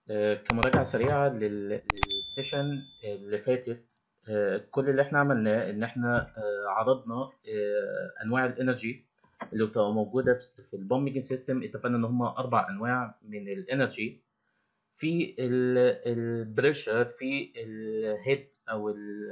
كمراجعة سريعة للسيشن اللي فاتت. كل اللي احنا عملناه ان احنا عرضنا انواع الانرجي اللي بتبقى موجودة في البومبنج سيستم. اتفقنا ان هم 4 انواع من الانرجي: في البريشر، في الهيد او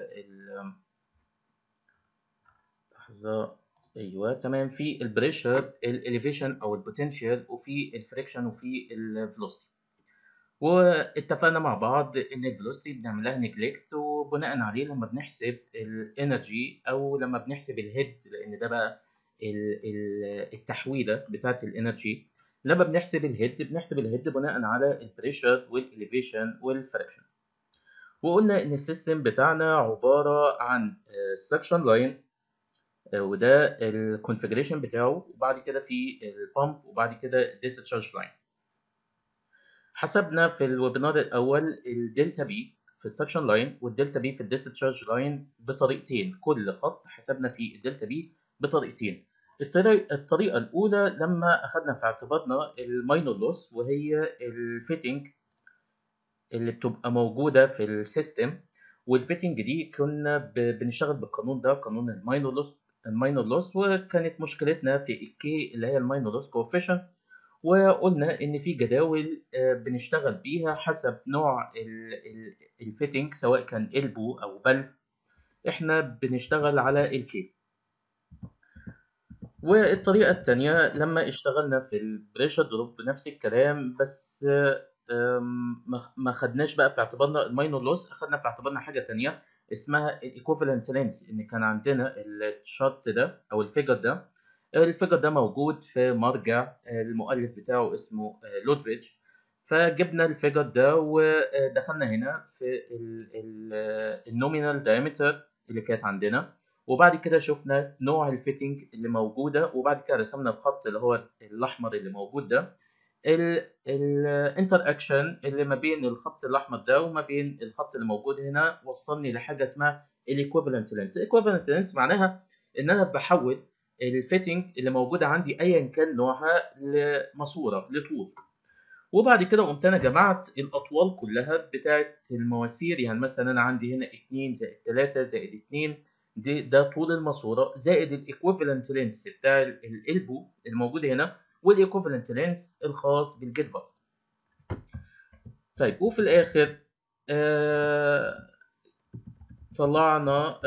لحظة. ايوه تمام، في البريشر، الاليفيشن او البوتنشال، وفي الفريكشن، وفي الفلوسيتي. واتفقنا مع بعض ان الفيلوسيتي بنعملها نجلكت، وبناء عليه لما بنحسب الانرجي او لما بنحسب الهيد، لان ده بقى التحويله بتاعه الانرجي. لما بنحسب الهيد بناء على البريشر والاليفيشن والفريكشن. وقلنا ان السيستم بتاعنا عباره عن سكشن لاين، وده الكونفيجريشن بتاعه، وبعد كده في البامب، وبعد كده الديسشارج لاين. حسبنا في الويبينار الاول الدلتا بي في السكشن لاين والدلتا بي في الديسشارج لاين بطريقتين. كل خط حسبنا فيه الدلتا بي بطريقتين. الطريقه الاولى لما اخذنا في اعتبارنا الماينور لوس، وهي الفيتنج اللي بتبقى موجوده في السيستم. والفيتنج دي كنا بنشتغل بالقانون ده، قانون الماينور لوس. وكانت مشكلتنا في الكي اللي هي الماينور لوس كوفيشنت. وقلنا ان في جداول بنشتغل بيها حسب نوع الفيتنج، سواء كان البو او بلف. احنا بنشتغل على الكي. والطريقه الثانيه لما اشتغلنا في البريشر دروب بنفس الكلام، بس ما خدناش بقى في اعتبارنا الماينور لوس، اخدنا في اعتبارنا حاجه ثانيه اسمها الايكوفالنت لينس. ان كان عندنا الشارت ده او الفيجر ده موجود في مرجع المؤلف بتاعه اسمه لودفيج. فجبنا الفيجر ده ودخلنا هنا في النومينال دايمتر اللي كانت عندنا، وبعد كده شفنا نوع الفيتنج اللي موجوده، وبعد كده رسمنا الخط اللي هو الاحمر اللي موجود ده. الانتر اكشن اللي ما بين الخط الاحمر ده وما بين الخط اللي موجود هنا وصلني لحاجه اسمها الايكوفالنت لينس. الايكوفالنت لينس معناها ان انا بحول الفيتنج اللي موجوده عندي ايا كان نوعها لماسوره لطول. وبعد كده قمت انا جمعت الاطوال كلها بتاعت المواسير. يعني مثلا انا عندي هنا 2 زائد 3 زائد 2، ده طول الماسوره، زائد الايكوفالنت لينس بتاع الالبو الموجود هنا، والايكوفالنت لينس الخاص بالجيت بار. طيب، وفي الاخر طلعنا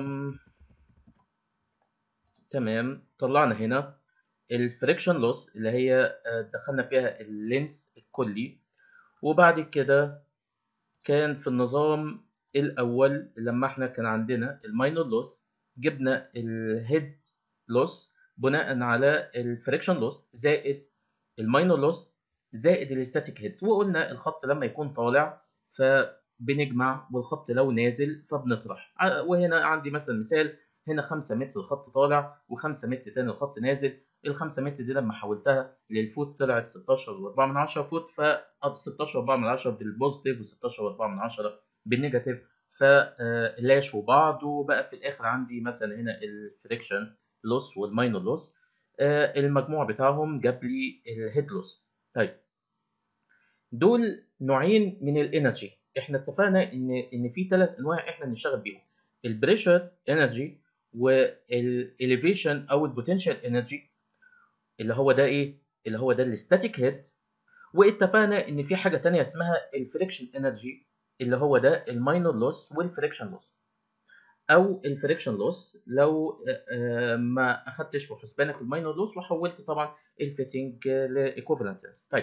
تمام، طلعنا هنا الفريكشن لوس اللي هي دخلنا فيها اللينس الكلي. وبعد كده كان في النظام الأول لما احنا كان عندنا الماينور لوس، جبنا الهيد لوس بناء على الفريكشن لوس زائد الماينور لوس زائد الاستاتيك هيد. وقلنا الخط لما يكون طالع فبنجمع، والخط لو نازل فبنطرح. وهنا عندي مثلا مثال، هنا 5 متر الخط طالع و5 متر تاني الخط نازل. ال5 متر دي لما حولتها للفوت طلعت 16.4 فوت، ف 16.4 بالبوزيتيف و16.4 بالنيجاتيف، فلاشوا بعض. وبقى في الاخر عندي مثلا هنا الفريكشن لوس والماينور لوس، المجموع بتاعهم جاب لي الهيد لوس. طيب، دول نوعين من الانرجي. احنا اتفقنا ان في 3 انواع احنا بنشتغل بيهم: البريشر انرجي، والاليفيشن او البوتنشال انرجي اللي هو ده ايه، اللي هو ده الستاتيك هيد. واتفقنا ان في حاجه تانية اسمها الفريكشن انرجي اللي هو ده الماينور لوس والفريكشن لوس. او الفريكشن لوس لو ما اخدتش في حسبانك الماينور لوس وحولت طبعا الفيتنج لايكوفالنت. طيب،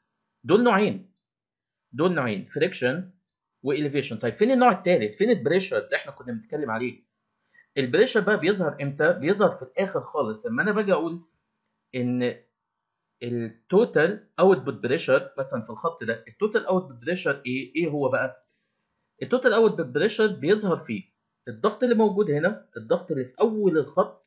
دول نوعين فريكشن واليفيشن. طيب، فين النوع الثالث؟ فين البريشر اللي احنا كنا بنتكلم عليه؟ البريشر بقى بيظهر امتى؟ بيظهر في الاخر خالص لما انا باجي اقول ان التوتال اوتبوت بريشر مثلا في الخط ده. التوتال اوتبوت بريشر ايه هو بقى؟ التوتال اوتبوت بريشر بيظهر فيه الضغط اللي موجود هنا، الضغط اللي في اول الخط،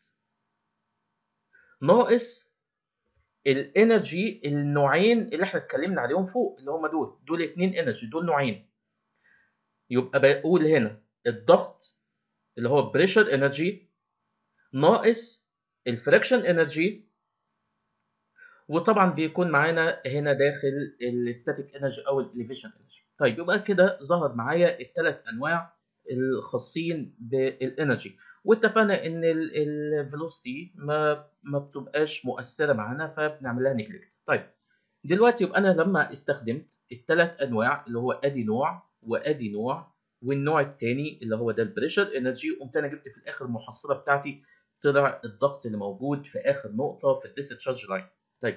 ناقص الانرجي النوعين اللي احنا اتكلمنا عليهم فوق، اللي هم دول 2 انرجي، دول نوعين. يبقى بقول هنا الضغط اللي هو بريشر انرجي ناقص الفريكشن انرجي، وطبعا بيكون معانا هنا داخل الستاتيك انرجي او الاليفيشن انرجي. طيب يبقى كده ظهر معايا الثلاث انواع الخاصين بالانرجي، واتفقنا ان الفيلوسيتي ما بتبقاش مؤثره معانا فبنعمل لها نيجلكت. طيب دلوقتي يبقى انا لما استخدمت الثلاث انواع اللي هو ادي نوع وادي نوع والنوع الثاني اللي هو ده البريشر انرجي، قمت انا جبت في الاخر المحصله بتاعتي، طلع الضغط اللي موجود في اخر نقطه في الديسشارج لاين. طيب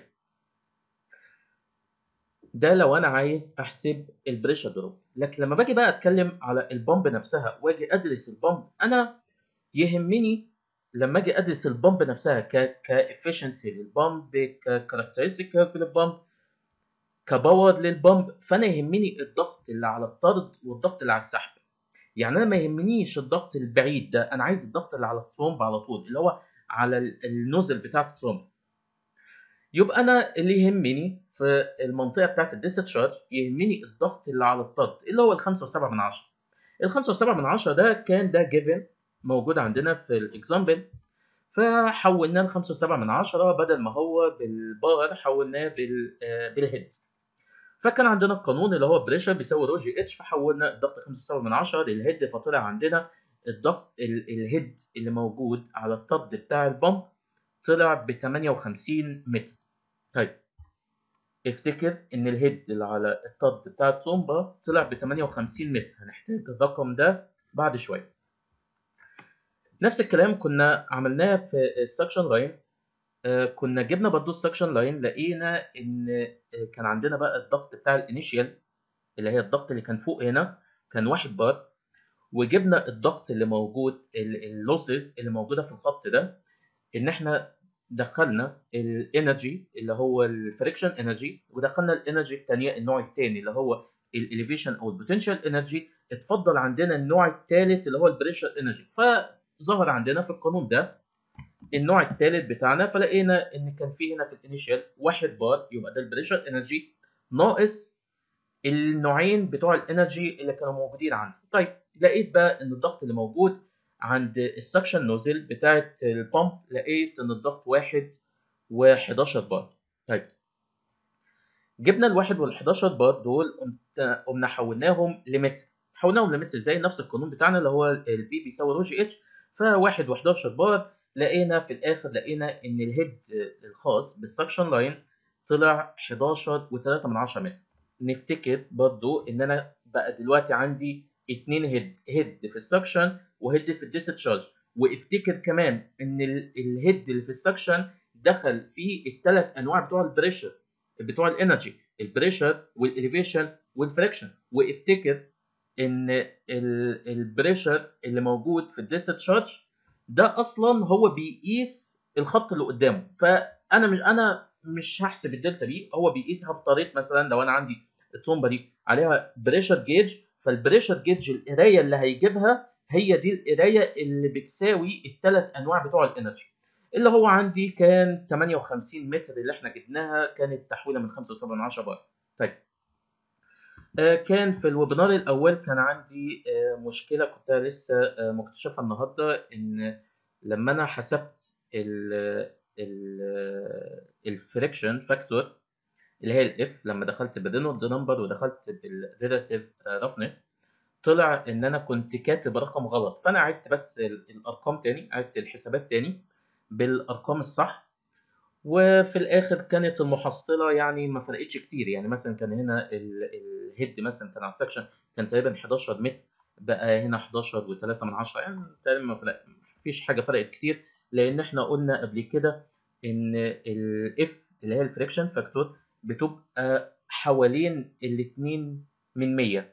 ده لو انا عايز احسب البريشر دروب. لكن لما باجي بقى اتكلم على البامب نفسها واجي ادرس البامب، انا يهمني لما اجي ادرس البامب نفسها كافشنسي للبامب، ككاركترستيك للبامب، كباور للبامب، فانا يهمني الضغط اللي على الطرد والضغط اللي على السحب. يعني انا ما يهمنيش الضغط البعيد ده، انا عايز الضغط اللي على الترومب على طول، اللي هو على النوزل بتاع الترومب. يبقى انا اللي يهمني في المنطقه بتاعت الديسشارج يهمني الضغط اللي على الطرد اللي هو ال 5.7. ال 5.7 ده كان ده جيفن موجود عندنا في الاكزامبل، فحولناه ل 5.7 بدل ما هو بالبار حولناه بالهيد. فكان عندنا القانون اللي هو بريشر بيساوي رو جي اتش، فحولنا الضغط 5.7 للهيد، فطلع عندنا الضغط الهيد اللي موجود على الطرد بتاع البامب طلع ب 58 متر. طيب افتكر ان الهيد اللي على الطرد بتاع الترومبا طلع ب 58 متر، هنحتاج الرقم ده بعد شويه. نفس الكلام كنا عملناه في السكشن لاين. كنا جبنا برضو السكشن لاين، لقينا ان كان عندنا بقى الضغط بتاع الانيشيال اللي هي الضغط اللي كان فوق هنا كان 1 بار، وجبنا الضغط اللي موجود اللوسز اللي موجوده في الخط ده، ان احنا دخلنا الانرجي اللي هو الفريكشن انرجي، ودخلنا الانرجي الثانيه النوع الثاني اللي هو الاليفيشن او البوتنشال انرجي. اتفضل عندنا النوع الثالث اللي هو البريشر انرجي، فظهر عندنا في القانون ده النوع الثالث بتاعنا، فلقينا ان كان في هنا في الانيشال 1 بار، يبقى ده البريشر انرجي ناقص النوعين بتوع الانرجي اللي كانوا موجودين عندي. طيب لقيت بقى ان الضغط اللي موجود عند السكشن نوزل بتاعت البامب، لقيت ان الضغط 1 و11 بار. طيب جبنا ال1 وال11 بار دول، قمنا حولناهم لمتر. حولناهم لمتر ازاي؟ نفس القانون بتاعنا اللي هو البي بيساوي رو جي اتش، ف1 و11 بار. لقينا في الاخر لقينا ان الهيد الخاص بالسكشن لاين طلع 11 و3 متر. نفتكر برضو ان انا بقى دلوقتي عندي 2 هيد في السكشن وهيد في الديسشارج، وافتكر كمان ان الهيد اللي في السكشن دخل فيه الثلاث انواع بتوع البريشر بتوع الانرجي، البريشر والاليفيشن والفريكشن. وافتكر ان البريشر اللي موجود في الديسشارج ده اصلا هو بيقيس الخط اللي قدامه، فانا مش هحسب الدلتا دي، هو بيقيسها بطريقه مثلا لو انا عندي الترومبه دي عليها بريشر جيج، فالبريشر جيج القرايه اللي هيجيبها هي دي القرايه اللي بتساوي الثلاث انواع بتوع الانرجي، اللي هو عندي كان 58 متر اللي احنا جبناها، كانت تحويله من 5.7 بار. طيب كان في الويبينار الاول كان عندي مشكله كنت لسه مكتشفها النهارده، ان لما انا حسبت الفريكشن فاكتور اللي هي الاف، لما دخلت بالرينولد نمبر ودخلت بالريلاتيف رفنس، طلع ان انا كنت كاتب رقم غلط. فانا عدت بس الارقام تاني، عدت الحسابات تاني بالارقام الصح، وفي الاخر كانت المحصله يعني ما فرقتش كتير. يعني مثلا كان هنا الهيد مثلا كان على السكشن كان تقريبا 11 متر، بقى هنا 11 و3 يعني تقريبا ما فيش حاجه فرقت كتير، لان احنا قلنا قبل كده ان الاف اللي هي الفريكشن فاكتور بتبقى حوالين الاتنين من 100،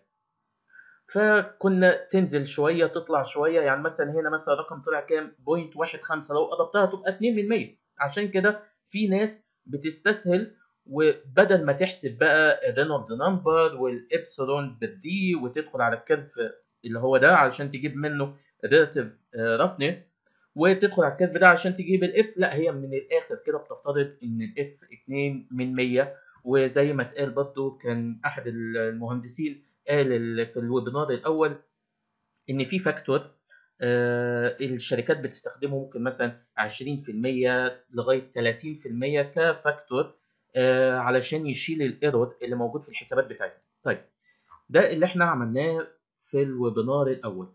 فكنا تنزل شويه تطلع شويه. يعني مثلا هنا مثلا الرقم طلع كام؟ 0.15، لو قربتها تبقى 2 من 100. عشان كده في ناس بتستسهل، وبدل ما تحسب بقى الرينولد نمبر والابسلون بالدي وتدخل على الكيرف اللي هو ده علشان تجيب منه الريلاتيف رفنس، وتدخل على الكيرف ده عشان تجيب الاف، لا هي من الاخر كده بتفترض ان الاف 2 من 100. وزي ما اتقال برضه كان احد المهندسين قال في الويبينار الاول ان في فاكتور الشركات بتستخدمه، ممكن مثلا 20% لغايه 30% كفاكتور علشان يشيل الايرور اللي موجود في الحسابات بتاعتنا. طيب ده اللي احنا عملناه في الويبينار الاول.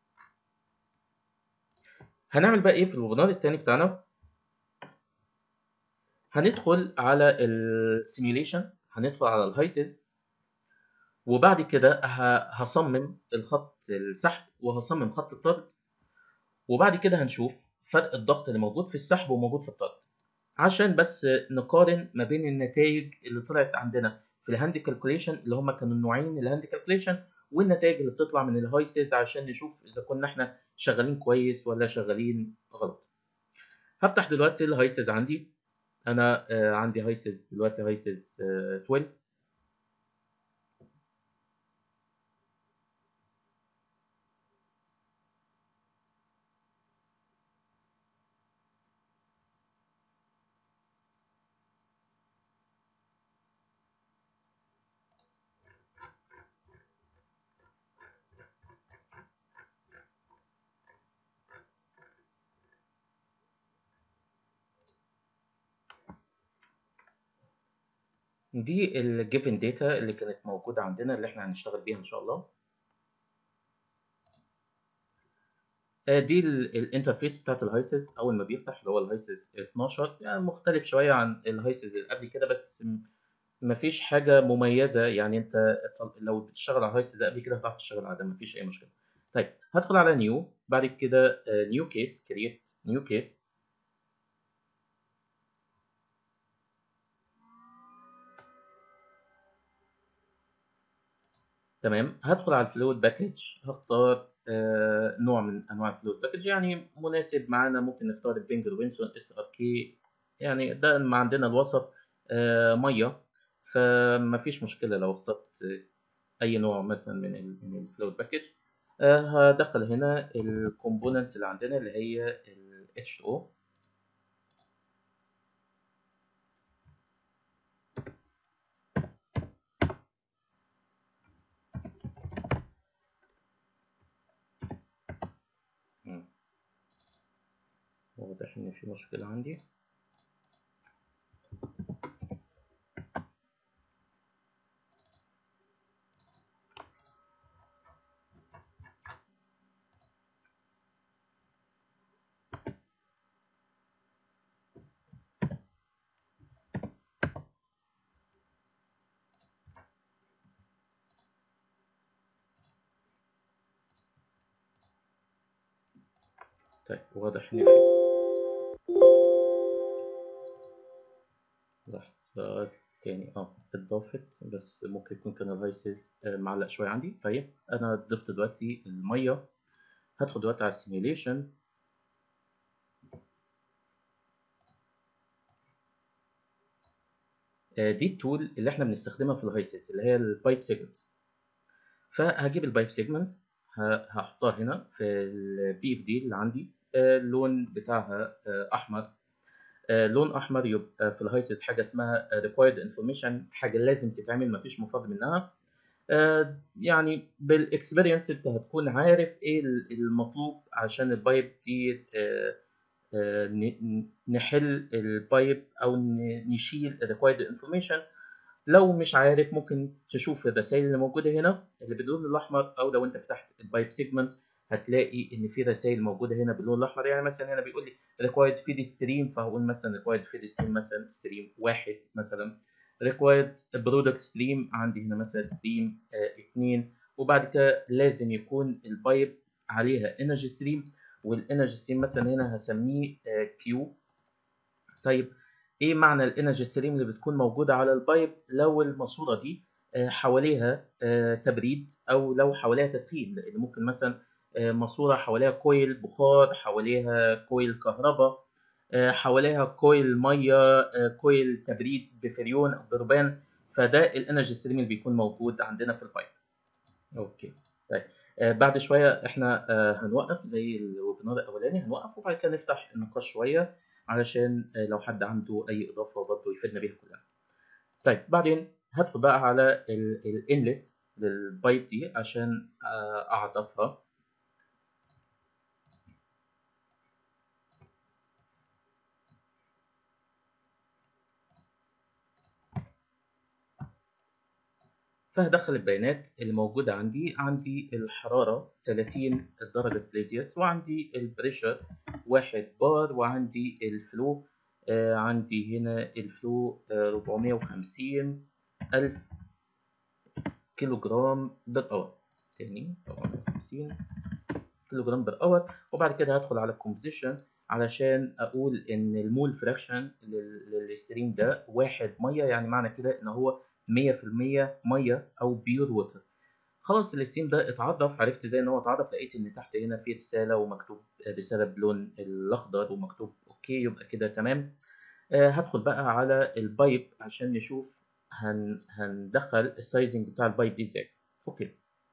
هنعمل بقى ايه في الويبينار التاني بتاعنا؟ هندخل على السيميوليشن، هندخل على الهايسز، وبعد كده هصمم الخط السحب وهصمم خط الطرد، وبعد كده هنشوف فرق الضغط اللي موجود في السحب وموجود في الطرد، عشان بس نقارن ما بين النتائج اللي طلعت عندنا في الهاند كالكوليشن اللي هم كانوا النوعين الهاند كالكوليشن، والنتائج اللي بتطلع من الهايسز عشان نشوف اذا كنا احنا شغالين كويس ولا شغالين غلط. هفتح دلوقتي الهايسز عندي. انا عندي هايسز دلوقتي، هايسز 12. دي الجيفن داتا اللي كانت موجوده عندنا اللي احنا هنشتغل بيها ان شاء الله. دي الانترفيس بتاعت الهايسز اول ما بيفتح، اللي هو الهايسز 12. يعني مختلف شويه عن الهايسز اللي قبل كده، بس مفيش حاجه مميزه. يعني انت لو بتشتغل على الهايسز قبل كده هتعرف تشتغل على ده، مفيش اي مشكله. طيب هدخل على نيو، بعد كده نيو كيس، كرييت نيو كيس. تمام، هدخل على الفلويد باكج، هختار نوع من انواع الفلويد باكج يعني مناسب معانا. ممكن نختار البنجر وينسون اس ار كي، يعني ده ما عندنا الوسط ميه، فمفيش مشكله لو اخترت اي نوع مثلا من الفلويد باكج. هدخل هنا الكومبوننت اللي عندنا اللي هي ال H2O. واضح ان في مشكله عندي. طيب واضح ان في لحظة تاني اتضافت، بس ممكن يكون كان الهايسز معلق شوية عندي. طيب أنا ضفت دلوقتي المية، هدخل دلوقتي على السيميوليشن. دي التول اللي احنا بنستخدمها في الهايسز اللي هي البايب سيجمنت. فهجيب البايب سيجمنت، هحطها هنا في البي اف دي اللي عندي. اللون بتاعها أحمر. لون احمر يبقى في الهايسز حاجه اسمها required information، حاجه لازم تتعمل مفيش مفر منها. يعني بالاكسبيرينس انت هتكون عارف ايه المطلوب عشان البايب دي نحل البايب او نشيل required information. لو مش عارف ممكن تشوف الرسائل اللي موجوده هنا اللي باللون الاحمر، او لو انت فتحت البايب سيجمنت هتلاقي ان في رسائل موجوده هنا باللون الاحمر. يعني مثلا هنا بيقول لي required feed stream، فهقول مثلا required feed stream مثلا stream 1 مثلا. required product stream عندي هنا مثلا stream 2. وبعد كده لازم يكون البايب عليها energy stream، والenergy stream مثلا هنا هسميه Q. طيب ايه معنى الانرجي ستريم اللي بتكون موجوده على البايب لو الماسوره دي حواليها تبريد او لو حواليها تسخين؟ لان ممكن مثلا ماسوره حواليها كويل بخار، حواليها كويل كهرباء، حواليها كويل ميه، كويل تبريد بفريون او ضربان. فده الانرجي ستريم اللي بيكون موجود عندنا في البايب. اوكي. طيب بعد شويه احنا هنوقف زي الويبينار الاولاني، هنوقف وبعد كده نفتح النقاش شويه علشان لو حد عنده اي اضافه برضه يفيدنا بيها كلنا. طيب بعدين هدخل بقى على الانلت للبايب دي عشان اعطفها. فهدخل البيانات اللي موجودة عندي الحرارة 30 درجة سليزيوس، وعندي البريشر 1 بار، وعندي الفلو عندي هنا الفلو 450 ألف كيلو جرام بر اور. تاني 450 كيلو جرام بر اور. وبعد كده هدخل على الكومبوزيشن علشان اقول ان المول فراكشن للستريم ده 1 ميه، يعني معنى كده ان هو 100% ميه او بيور ووتر. خلاص الستريم ده اتعرف، عرفت ازاي ان هو اتعرف، لقيت ان تحت هنا في رساله ومكتوب رساله بلون الاخضر ومكتوب اوكي، يبقى كده تمام. هدخل بقى على البايب عشان نشوف هندخل السايزنج بتاع البايب دي ازاي. اوكي،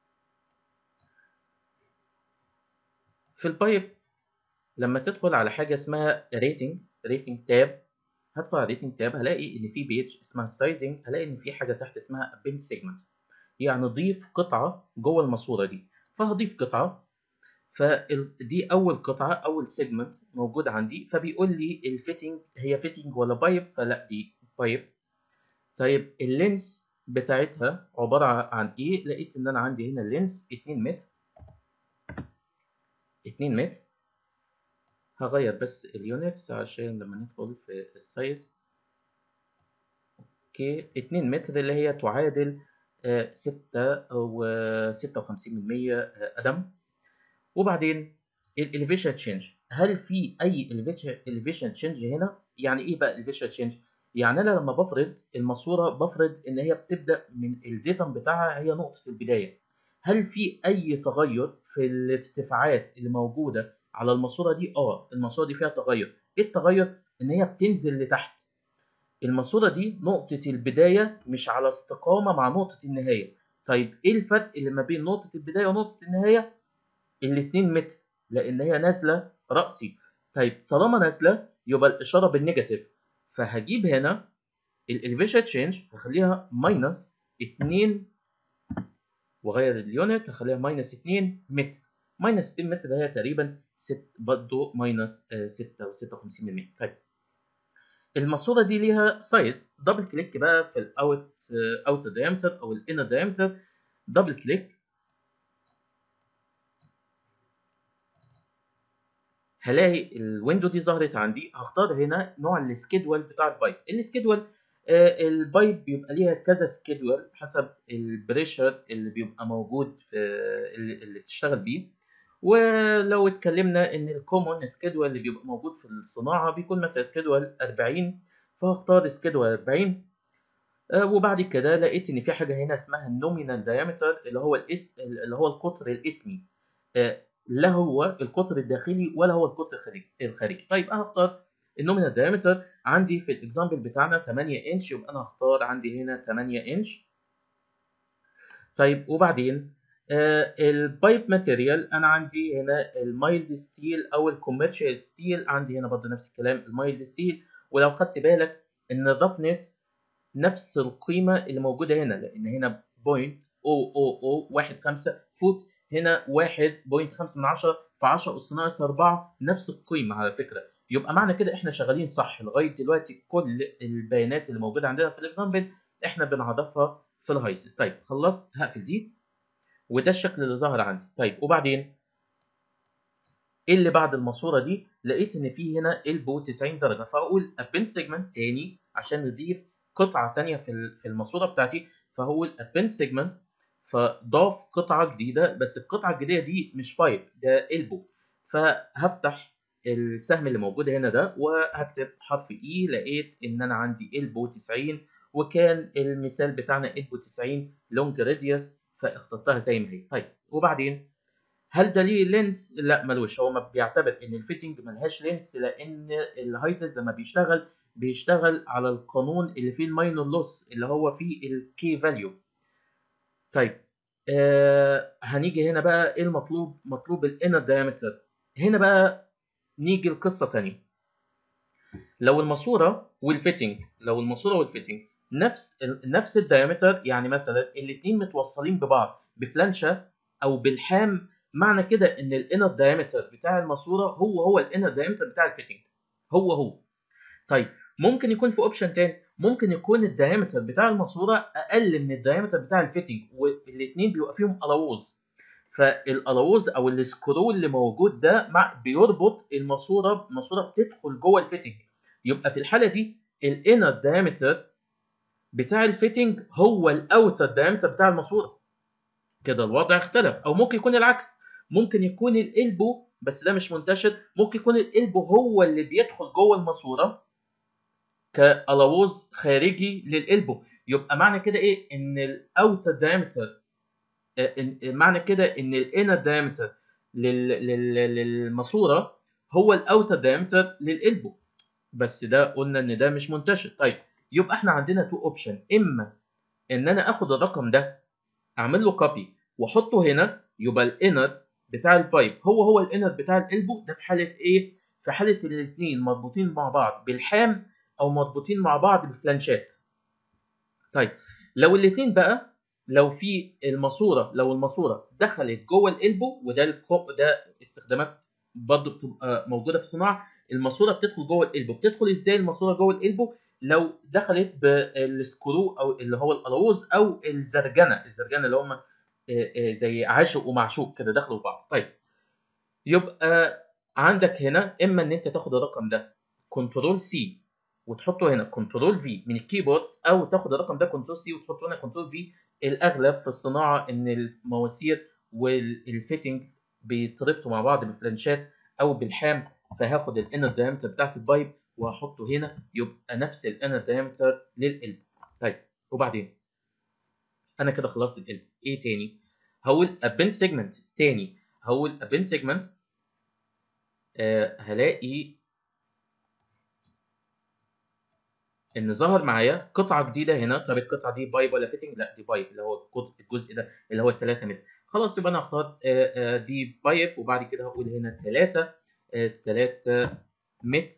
في البايب لما تدخل على حاجه اسمها ريتنج تاب، هدخل على ريتنج تاب هلاقي ان في بيج اسمها السايزنج، هلاقي ان في حاجه تحت اسمها بين سيجمنت، يعني ضيف قطعه جوه الماسوره دي. فهضيف قطعه، فدي اول قطعه اول سيجمنت موجود عندي، فبيقول لي الفيتنج هي فيتنج ولا بايب، فلا دي بايب. طيب اللينس بتاعتها عباره عن ايه؟ لقيت ان انا عندي هنا اللينس 2 متر. 2 متر. هغير بس اليونتس عشان لما ندخل في السايز. اوكي، 2 متر اللي هي تعادل 6 أو 56% قدم. وبعدين الاليفيشن تشينج، هل في اي اليفيشن تشينج هنا؟ يعني ايه بقى الاليفيشن تشينج؟ يعني انا لما بفرض الماسوره بفرض ان هي بتبدا من الديتم بتاعها هي نقطه البدايه. هل في اي تغير في الارتفاعات اللي موجوده على الماسوره دي؟ الماسوره دي فيها تغير. ايه التغير؟ ان هي بتنزل لتحت. الماسوره دي نقطه البدايه مش على استقامه مع نقطه النهايه. طيب ايه الفرق اللي ما بين نقطه البدايه ونقطه النهايه؟ الاتنين متر، لان هي نازله راسي. طيب طالما نازله يبقى الاشاره بالنيجاتيف، فهجيب هنا الاليفيشن تشينج هخليها ماينس 2، واغير اليونت هخليها ماينس 2 متر. ماينس 2 متر هي تقريبا برضه ماينس 6 و 56%. طيب الماسوره دي ليها سايز، دبل كليك بقى في اوت دايمتر او الانر دايمتر، دبل كليك هلاقي الويندو دي ظهرت عندي. هختار هنا نوع السكيدول بتاع البايب. السكيدول البايب بيبقى ليها كذا سكيدول حسب البريشر اللي بيبقى موجود في اللي بتشتغل بيه. ولو اتكلمنا ان الكومون سكيدول اللي بيبقى موجود في الصناعه بيكون مثلا سكيدول 40، فهختار سكيدول 40. وبعد كده لقيت ان في حاجه هنا اسمها النومينال دايمتر اللي هو القطر الاسمي. لا هو القطر الداخلي ولا هو القطر الخارجي. طيب انا هختار النومينال دايمتر. عندي في الاكزامبل بتاعنا 8 انش، يبقى انا هختار عندي هنا 8 انش. طيب وبعدين البايب ماتيريال انا عندي هنا المايلد ستيل او الكوميرشال ستيل، عندي هنا برضه نفس الكلام المايلد ستيل. ولو خدت بالك ان الرفنس نفس القيمه اللي موجوده هنا، لان هنا 0.00015 فوت، هنا 1.5 من 10 في 10 اس ناقص 4 نفس القيمه على فكره. يبقى معنى كده احنا شغالين صح لغايه دلوقتي. كل البيانات اللي موجوده عندنا في الاكزامبل احنا بنعرفها في الهايسيس. طيب خلصت، هقفل دي، وده الشكل اللي ظهر عندي. طيب وبعدين ايه اللي بعد الماسوره دي؟ لقيت ان في هنا البو 90 درجه، فاقول ابين سيجمنت تاني عشان نضيف قطعه تانيه في الماسوره بتاعتي. فهقول ابين سيجمنت، فضاف قطعه جديده، بس القطعه الجديده دي مش بايب، ده البو. فهفتح السهم اللي موجود هنا ده وهكتب حرف اي. لقيت ان انا عندي البو 90، وكان المثال بتاعنا البو 90 لونج راديوس، فاخترتها زي ما هي. طيب وبعدين هل ده ليه لينس؟ لا ملوش. هو ما بيعتبر ان الفيتنج ملهاش لينس، لان الهايسز لما بيشتغل على القانون اللي فيه الماينور لوس اللي هو فيه الكي فاليو. طيب هنيجي هنا بقى ايه المطلوب؟ مطلوب الانر دايمتر. هنا بقى نيجي لقصه ثانيه. لو الماسوره والفيتنج نفس الدايمتر، يعني مثلا الاثنين متوصلين ببعض بفلانشه او بالحام، معنى كده ان الانر دايمتر بتاع الماسوره هو الانر دايمتر بتاع الفيتنج، هو. طيب ممكن يكون في اوبشن تاني، ممكن يكون الدايمتر بتاع الماسوره اقل من الدايمتر بتاع الفيتنج، والاثنين بيبقى فيهم قلاووز. فالقلاووز او السكرو اللي موجود ده بيربط الماسوره بتدخل جوه الفيتنج. يبقى في الحاله دي الانر دايمتر بتاع الفيتنج هو الاوتر دايمتر بتاع الماسوره. كده الوضع اختلف. او ممكن يكون العكس، ممكن يكون الالبو، بس ده مش منتشر، ممكن يكون الالبو هو اللي بيدخل جوه الماسوره كالووز خارجي للالبو. يبقى معنى كده ايه؟ ان الاوتر دايمتر، معنى كده ان الانر دايمتر للماسوره هو الاوتر دايمتر للالبو، بس ده قلنا ان ده مش منتشر. طيب يبقى احنا عندنا تو اوبشن، اما ان انا اخد الرقم ده اعمل له كوبي واحطه هنا، يبقى الانر بتاع البايب هو الانر بتاع الالبو. ده في حاله ايه؟ في حاله الاثنين مربوطين مع بعض بالحام او مربوطين مع بعض بفلانشات. طيب لو الاثنين بقى، لو الماسوره دخلت جوه الالبو، ده استخدامات برضه بتبقى موجوده في الصناعه. الماسوره بتدخل جوه الالبو. بتدخل ازاي الماسوره جوه الالبو؟ لو دخلت بالسكرو او اللي هو القلاووز او الزرجنه اللي هم زي عاشق ومعشوق كده دخلوا في بعض. طيب يبقى عندك هنا اما ان انت تاخد الرقم ده كنترول سي وتحطه هنا كنترول في من الكيبورد، او تاخد الرقم ده كنترول سي وتحطه هنا كنترول في. الاغلب في الصناعه ان المواسير والفيتنج بيتربطوا مع بعض بفلانشات او بالحام، فهاخد الانر دايمتر بتاعت البايب وهحطه هنا، يبقى نفس الانر دايمتر للقلب. طيب وبعدين انا كده خلصت القلب. ايه تاني؟ هقول ابين سيجمنت تاني. هقول ابين سيجمنت، هلاقي ان ظهر معايا قطعه جديده هنا. طب القطعه دي بايب ولا فيتنج؟ لا دي بايب، اللي هو الجزء ده اللي هو 3 متر. خلاص يبقى انا هختار دي بايب، وبعد كده هقول هنا 3 متر.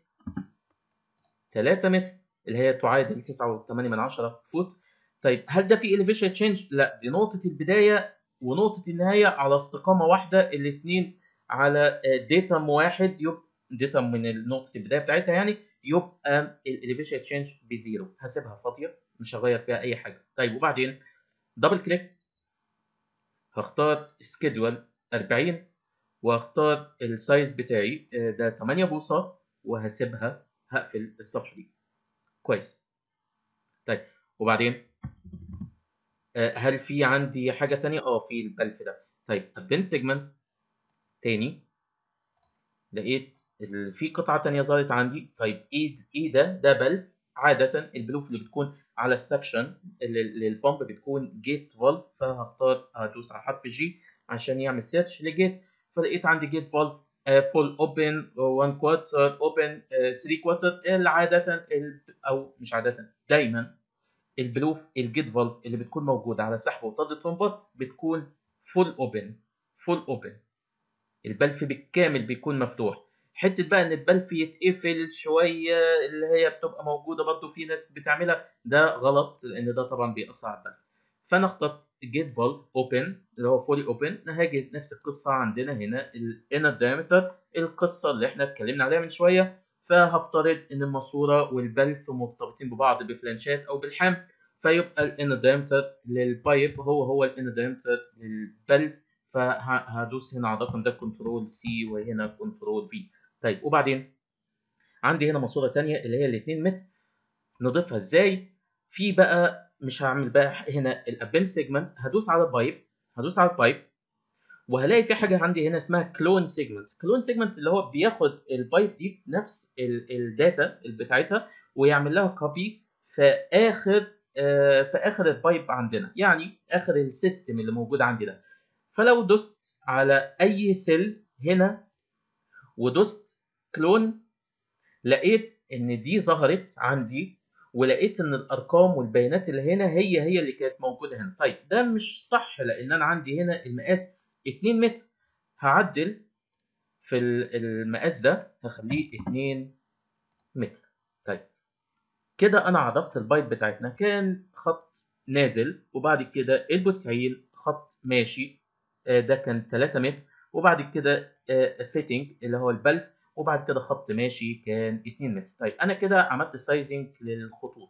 3 متر اللي هي تعادل 9.8 فوت. طيب هل ده في elevation change؟ لا، دي نقطه البدايه ونقطه النهايه على استقامه واحده، الاثنين على ديتم واحد. يبقى ديتم من نقطه البدايه بتاعتها يعني، يبقى الاليفيشن تشينج بزيرو. هسيبها فاضيه مش هغير فيها اي حاجه. طيب وبعدين دبل كليك، هختار سكيدول 40 وهختار السايز بتاعي ده 8 بوصه، وهسيبها. هقفل الصفحه دي. كويس. طيب وبعدين هل في عندي حاجه ثانيه؟ في البلف ده. طيب ابين سيجمنت تاني، لقيت في قطعه ثانيه ظهرت عندي. طيب ايه ده بلف. عاده البلوف اللي بتكون على السكشن للبامب بتكون جيت فالف، فهختار هدوس على حرف جي عشان يعمل سيرش لجيت. فلقيت عندي جيت فالف فول اوبن 1 كوارتر اوبن 3 كوارتر. عاده او مش عاده، دايما البلوف الجيت فالف اللي بتكون موجوده على سحب وطرد الترمبات بتكون فول اوبن. البلف بالكامل بيكون مفتوح. حته بقى ان البلف يتقفل شويه اللي هي بتبقى موجوده برضه في ناس بتعملها، ده غلط لان ده طبعا بيأثر على البلف. فانا اخترت جيت فالف اوبن اللي هو فولي اوبن. هاجي نفس القصه عندنا هنا الانر دايمتر، القصه اللي احنا اتكلمنا عليها من شويه. فهفترض ان الماسوره والبلف مرتبطين ببعض بفلانشات او بالحام، فيبقى الانر دايمتر للبايب هو الانر دايمتر للبلف. فهدوس هنا على الرقم ده كنترول سي وهنا كنترول في. طيب وبعدين عندي هنا ماسوره ثانيه اللي هي ال 2 متر. نضيفها ازاي؟ في بقى مش هعمل بقى هنا الابين سيجمنت، هدوس على البايب وهلاقي في حاجه عندي هنا اسمها كلون سيجمنت. كلون سيجمنت اللي هو بياخد البايب دي نفس الداتا بتاعتها ويعمل لها كوبي في اخر البايب عندنا، يعني اخر السيستم اللي موجود عندي ده. فلو دوست على اي سيل هنا ودوست كلون، لقيت ان دي ظهرت عندي، ولقيت ان الارقام والبيانات اللي هنا هي اللي كانت موجوده هنا. طيب ده مش صح لان انا عندي هنا المقاس 2 متر. هعدل في المقاس ده هخليه 2 متر. طيب كده انا عرفت البايب بتاعتنا كان خط نازل، وبعد كده البوتسعيل خط ماشي ده كان 3 متر، وبعد كده فيتنج اللي هو البلف، وبعد كده خط ماشي كان 2 متر. طيب انا كده عملت سايزنج للخطوط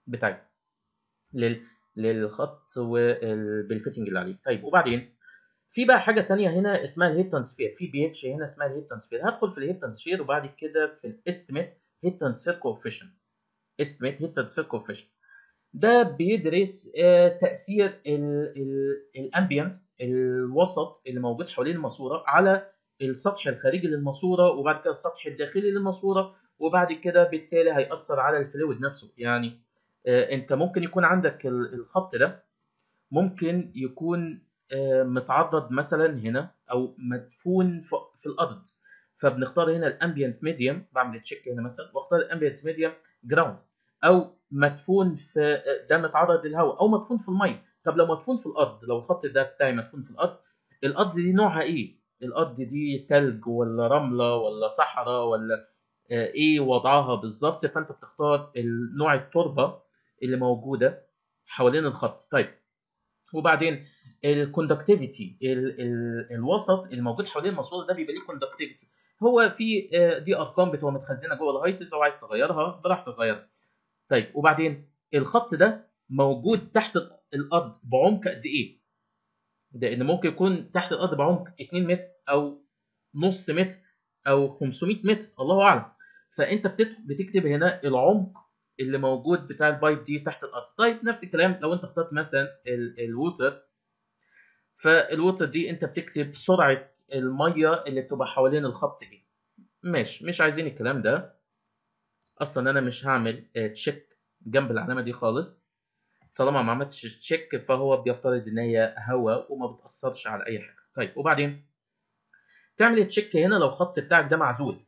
بتاعي لل للخط بالفيتنج اللي عليه. طيب وبعدين في بقى حاجه تانية هنا اسمها الهيت ترانسفير، في بي اتش هنا اسمها الهيت ترانسفير. هدخل في الهيت ترانسفير وبعد كده في الاستيميت هيت ترانسفير كوفيشنت. استيميت هيت ترانسفير كوفيشنت ده بيدرس تاثير الامبيانت، الوسط اللي موجود حوالين الماسوره، على السطح الخارجي للماسوره وبعد كده السطح الداخلي للماسوره، وبعد كده بالتالي هيأثر على الفلويد نفسه. يعني انت ممكن يكون عندك الخط ده ممكن يكون متعضد مثلا هنا او مدفون في الارض، فبنختار هنا الامبيانت ميديم. بعمل تشيك هنا مثلا واختار الامبيانت ميديم جراوند، او مدفون في ده متعرض للهواء او مدفون في الميه. طب لو مدفون في الارض، لو الخط ده بتاعي مدفون في الارض، الارض دي نوعها ايه؟ الارض دي تلج ولا رمله ولا صحراء ولا ايه وضعها بالظبط؟ فانت بتختار نوع التربه اللي موجوده حوالين الخط. طيب وبعدين الكوندكتيفيتي، الوسط الموجود حوالين الماسوره ده بيبقى ليه كوندكتيفيتي. هو في دي ارقام بتبقى متخزنه جوه الهايسز، لو عايز تغيرها براحتك تغيرها. طيب وبعدين الخط ده موجود تحت الارض بعمق قد ايه؟ لان ممكن يكون تحت الارض بعمق 2 متر او نص متر او 500 متر، الله اعلم. فانت بتكتب هنا العمق اللي موجود بتاع البايب دي تحت الارض. طيب نفس الكلام لو انت اخترت مثلا الووتر، فالووتر دي انت بتكتب سرعه الميه اللي بتبقى حوالين الخط دي. ماشي، مش عايزين الكلام ده اصلا. انا مش هعمل تشيك جنب العلامه دي خالص. طالما ما عملتش تشيك فهو بيفترض ان هي هواء وما بتاثرش على اي حاجه. طيب وبعدين تعمل تشيك هنا لو الخط بتاعك ده معزول.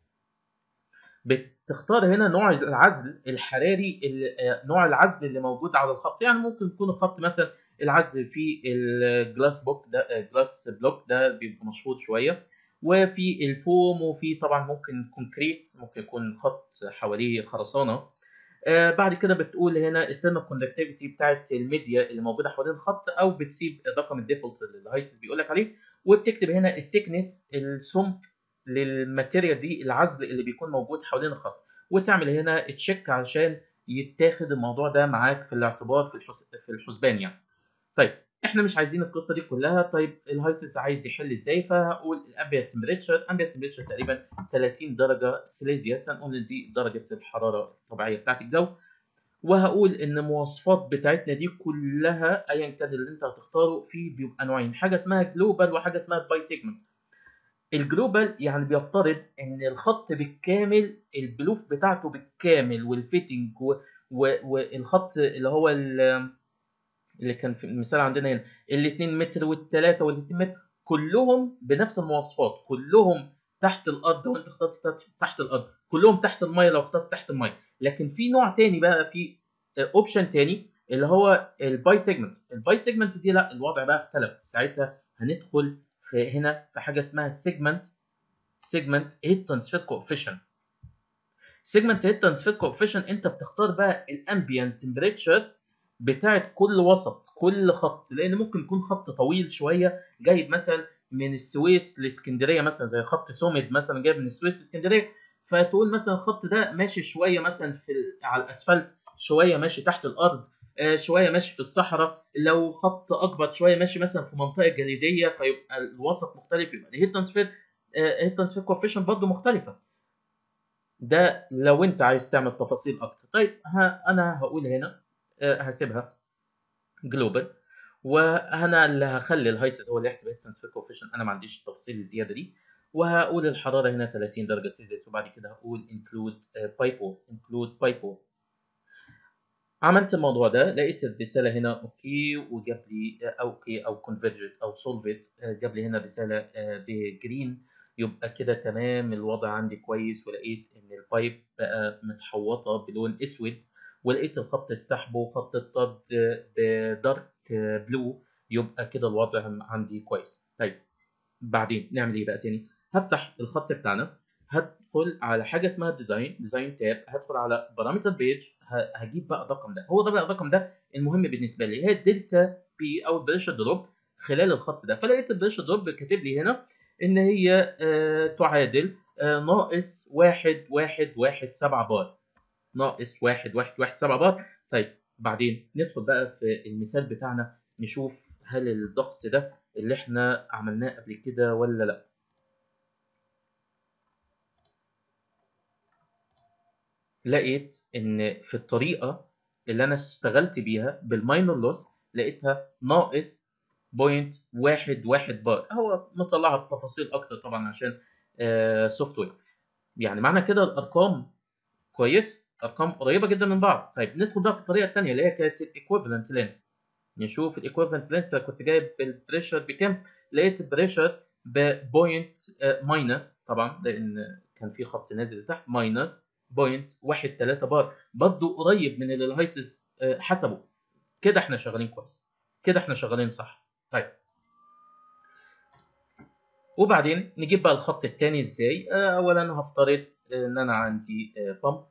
بتختار هنا نوع العزل الحراري، نوع العزل اللي موجود على الخط. يعني ممكن يكون الخط مثلا العزل في الجلاس بوك ده، جلاس بلوك ده بيبقى مشهور شويه، وفي الفوم، وفي طبعا ممكن كونكريت، ممكن يكون خط حواليه خرسانه. بعد كده بتقول هنا السيرمال كوندكتيفيتي بتاعت الميديا اللي موجوده حوالين الخط، او بتسيب الرقم الديفولت اللي الهايسس بيقول لك عليه، وبتكتب هنا السيكنس، السمك للماتيريال دي، العزل اللي بيكون موجود حوالين الخط، وتعمل هنا تشيك عشان يتاخد الموضوع ده معاك في الاعتبار في الحسبان يعني. طيب احنا مش عايزين القصه دي كلها. طيب الهايسس عايز يحل ازاي؟ فهقول الامبيانت تمبريتشر. الامبيانت تمبريتشر تقريبا 30 درجه سيليزيوس، هنقول ان دي درجه الحراره الطبيعيه بتاعت الجو. وهقول ان المواصفات بتاعتنا دي كلها ايا كان اللي انت هتختاره فيه بيبقى نوعين، حاجه اسمها جلوبال وحاجه اسمها باي سيجمنت. الجلوبال يعني بيفترض ان الخط بالكامل، البلوف بتاعته بالكامل والفيتنج والخط اللي هو اللي كان في المثال عندنا هنا ال 2 متر وال3 وال 2 متر كلهم بنفس المواصفات، كلهم تحت الارض وانت اخترت تحت الارض، كلهم تحت الميه لو اخترت تحت الميه. لكن في نوع تاني بقى، في اوبشن تاني اللي هو الباي سيجمنت. الباي سيجمنت دي لا، الوضع بقى اختلف. ساعتها هندخل في هنا في حاجه اسمها سيجمنت هيت ترانسفير كوفيشنت. سيجمنت هيت ترانسفير كوفيشنت انت بتختار بقى الامبيانت تمبريتشر بتاعت كل وسط، كل خط، لان ممكن يكون خط طويل شويه جايب مثلا من السويس لاسكندريه، مثلا زي خط سومد مثلا جايب من السويس لاسكندريه، فتقول مثلا الخط ده ماشي شويه مثلا على الاسفلت، شويه ماشي تحت الارض، شويه ماشي في الصحراء. لو خط اكبر شويه ماشي مثلا في منطقه جليديه، فيبقى الوسط مختلف، يبقى الهيت ترانسفير كوفيشنت برضه مختلفه. ده لو انت عايز تعمل تفاصيل اكتر. طيب انا هقول هنا هسيبها جلوبال، وانا اللي هخلي الهايسس هو اللي يحسب الترانسفير كوفيشنت، انا ما عنديش التفاصيل الزياده دي. وهقول الحراره هنا 30 درجه سيلسيوس، وبعد كده هقول انكلود بايبو. عملت الموضوع ده، لقيت الرساله هنا اوكي، وجاب لي اوكي او كونفرجت او سولفيت، جاب لي هنا رساله بجرين. يبقى كده تمام، الوضع عندي كويس. ولقيت ان البايب بقى متحوطه بلون اسود، ولقيت الخط السحب وخط الطرد بدارك بلو. يبقى كده الوضع عندي كويس. طيب بعدين نعمل ايه بقى تاني؟ هفتح الخط بتاعنا، هدخل على حاجه اسمها ديزاين تاب، هدخل على بارامتر بيج، هجيب بقى الرقم ده. هو ده بقى الرقم ده المهم بالنسبه لي، هي الدلتا بي او البريشر دروب خلال الخط ده. فلقيت البريشر دروب كاتب لي هنا ان هي تعادل ناقص 1117 بار، ناقص 1117 بار. طيب بعدين ندخل بقى في المثال بتاعنا نشوف هل الضغط ده اللي احنا عملناه قبل كده ولا لا. لقيت ان في الطريقه اللي انا اشتغلت بيها بالماينور لوس لقيتها ناقص 0.11 بار. هو مطلعها بتفاصيل اكتر طبعا عشان سوفت وير. يعني معنى كده الارقام كويس، ارقام قريبه جدا من بعض. طيب ندخل بقى في الطريقه الثانيه اللي هي كانت الايكويفالنت لينس. نشوف الايكويفالنت لينس. كنت جايب البريشر بكام؟ لقيت البريشر ببوينت ماينس، طبعا لان كان في خط نازل لتحت، ماينس 0.13 بار. برضه قريب من اللي الهايسس حسبه. كده احنا شغالين كويس، كده احنا شغالين صح. طيب وبعدين نجيب بقى الخط الثاني ازاي. اولا هفترض ان انا عندي بامب.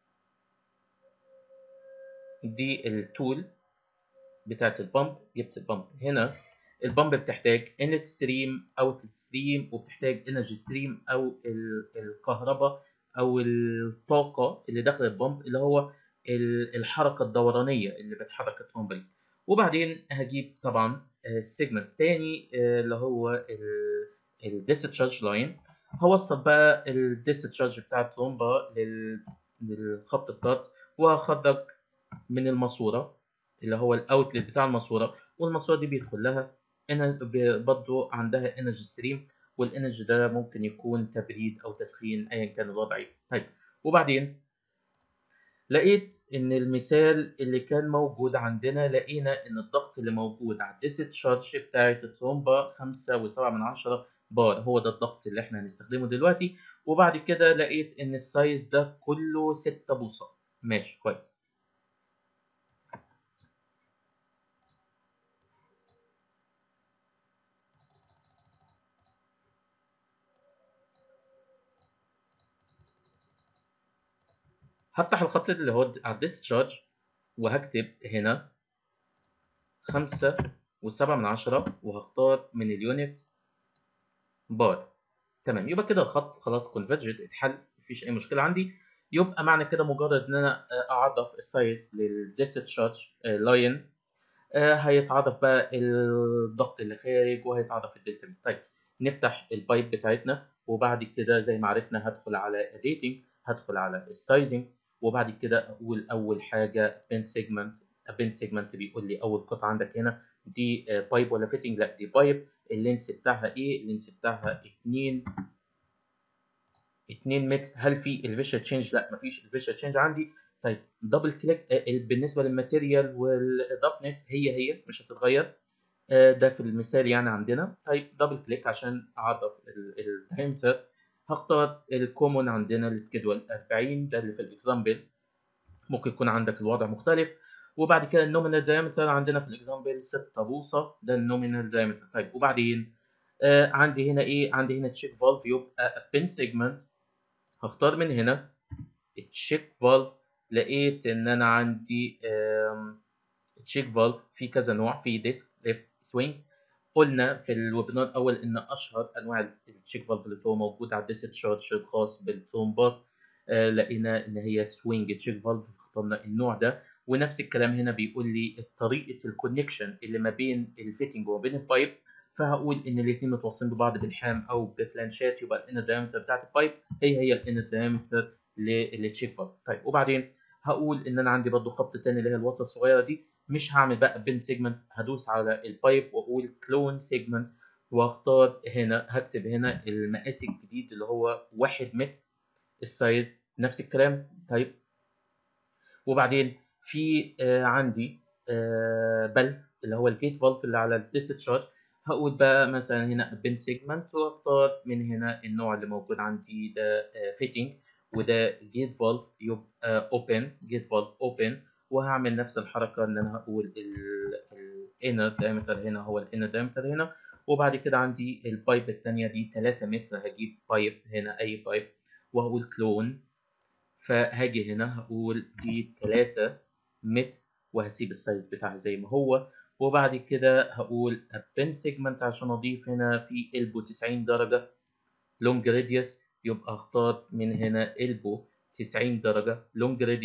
دي التول بتاعت البامب. جبت البامب هنا. البامب بتحتاج انلت ستريم اوتلت ستريم، وبتحتاج انرجي ستريم او الكهرباء او الطاقه اللي داخل البامب اللي هو الحركه الدورانيه اللي بتحرك البامب دي. وبعدين هجيب طبعا سيجمنت تاني اللي هو الديسشارج لاين. هوصل بقى الديسشارج بتاع الترومبه للخط الضغط، وهخرج من الماسوره اللي هو الاوتلت بتاع الماسوره، والماسوره دي بيدخل لها برضه عندها انرجي ستريم، والانرجي ده ممكن يكون تبريد او تسخين ايا كان الوضع ايه. طيب وبعدين لقيت ان المثال اللي كان موجود عندنا، لقينا ان الضغط اللي موجود على الديسشارج بتاعه الترومبه 5.7 بار. هو ده الضغط اللي احنا هنستخدمه دلوقتي. وبعد كده لقيت ان السايز ده كله 6 بوصه. ماشي كويس. هفتح الخط اللي هو على الديسشارج وهكتب هنا 5.7 وهختار من اليونت بار. تمام، يبقى كده الخط خلاص كونفرجد اتحل، مفيش اي مشكله عندي. يبقى معنى كده مجرد ان انا اعرف السايز للديسشارج لاين، هيتعرف بقى الضغط اللي خارج وهيتعرف الدلتا بي. طيب نفتح البايب بتاعتنا، وبعد كده زي ما عرفنا هدخل على الريتنج، هدخل على السايزنج، وبعد كده اقول اول حاجه بين سيجمنت. بين سيجمنت بيقول لي اول قطعه عندك هنا دي بايب ولا فيتنج؟ لا دي بايب. اللينس بتاعها ايه؟ اللينس بتاعها 2 متر. هل في الفيشر تشينج؟ لا مفيش الفيشر تشينج عندي. طيب دبل كليك. بالنسبه للماتيريال والرفنس هي مش هتتغير. ده في المثال يعني عندنا. طيب دبل كليك عشان اعرف الدايمتر. هختار الكومون عندنا السكيدول 40، ده اللي في الاكزامبل. ممكن يكون عندك الوضع مختلف. وبعد كده النومينال دايمتر عندنا في الاكزامبل 6 بوصه، ده النومينال دايمتر. طيب وبعدين عندي هنا ايه؟ عندي هنا تشيك فالف، يبقى بين سيجمنت. هختار من هنا التشيك فالف. لقيت ان انا عندي تشيك فالف في كذا نوع، في ديسك ليفت سوينج. قلنا في الويبينار الاول ان اشهر انواع التشيك فالف اللي هو موجود على الديسشارج الخاص بالترومبات لقينا ان هي سوينج تشيك فالف، اخترنا النوع ده. ونفس الكلام هنا بيقول لي طريقه الكونكشن اللي ما بين الفيتنج وما بين البايب. فهقول ان الاثنين متوصلين ببعض بالحام او بفلانشات، يبقى الانر دايمتر بتاعت البايب هي الانر دايمتر للتشيك فالف. طيب وبعدين هقول ان انا عندي برضو خط تاني اللي هي الوصله الصغيره دي. مش هعمل بقى بين سيجمنت، هدوس على البايب واقول كلون سيجمنت، واختار هنا هكتب هنا المقاس الجديد اللي هو 1 متر. السايز نفس الكلام. طيب وبعدين في عندي بلف اللي هو الجيت فالف اللي على الديسشارج. هقول بقى مثلا هنا بين سيجمنت، واختار من هنا النوع اللي موجود عندي ده فيتنج، وده جيت فالف يبقى اوبن، جيت فالف اوبن. وهعمل نفس الحركه ان انا هقول الانر دايمتر هنا هو الانر دايمتر هنا. وبعد كده عندي البايب الثانيه دي 3 متر، هجيب بايب هنا اي بايب وهقول كلون. فهاجي هنا هقول دي 3 متر، وهسيب السايز بتاعها زي ما هو. وبعد كده هقول بين سيجمنت عشان اضيف هنا في البو 90 درجه لونج راديوس، يبقى اختار من هنا البو 90 درجه لونج راديوس.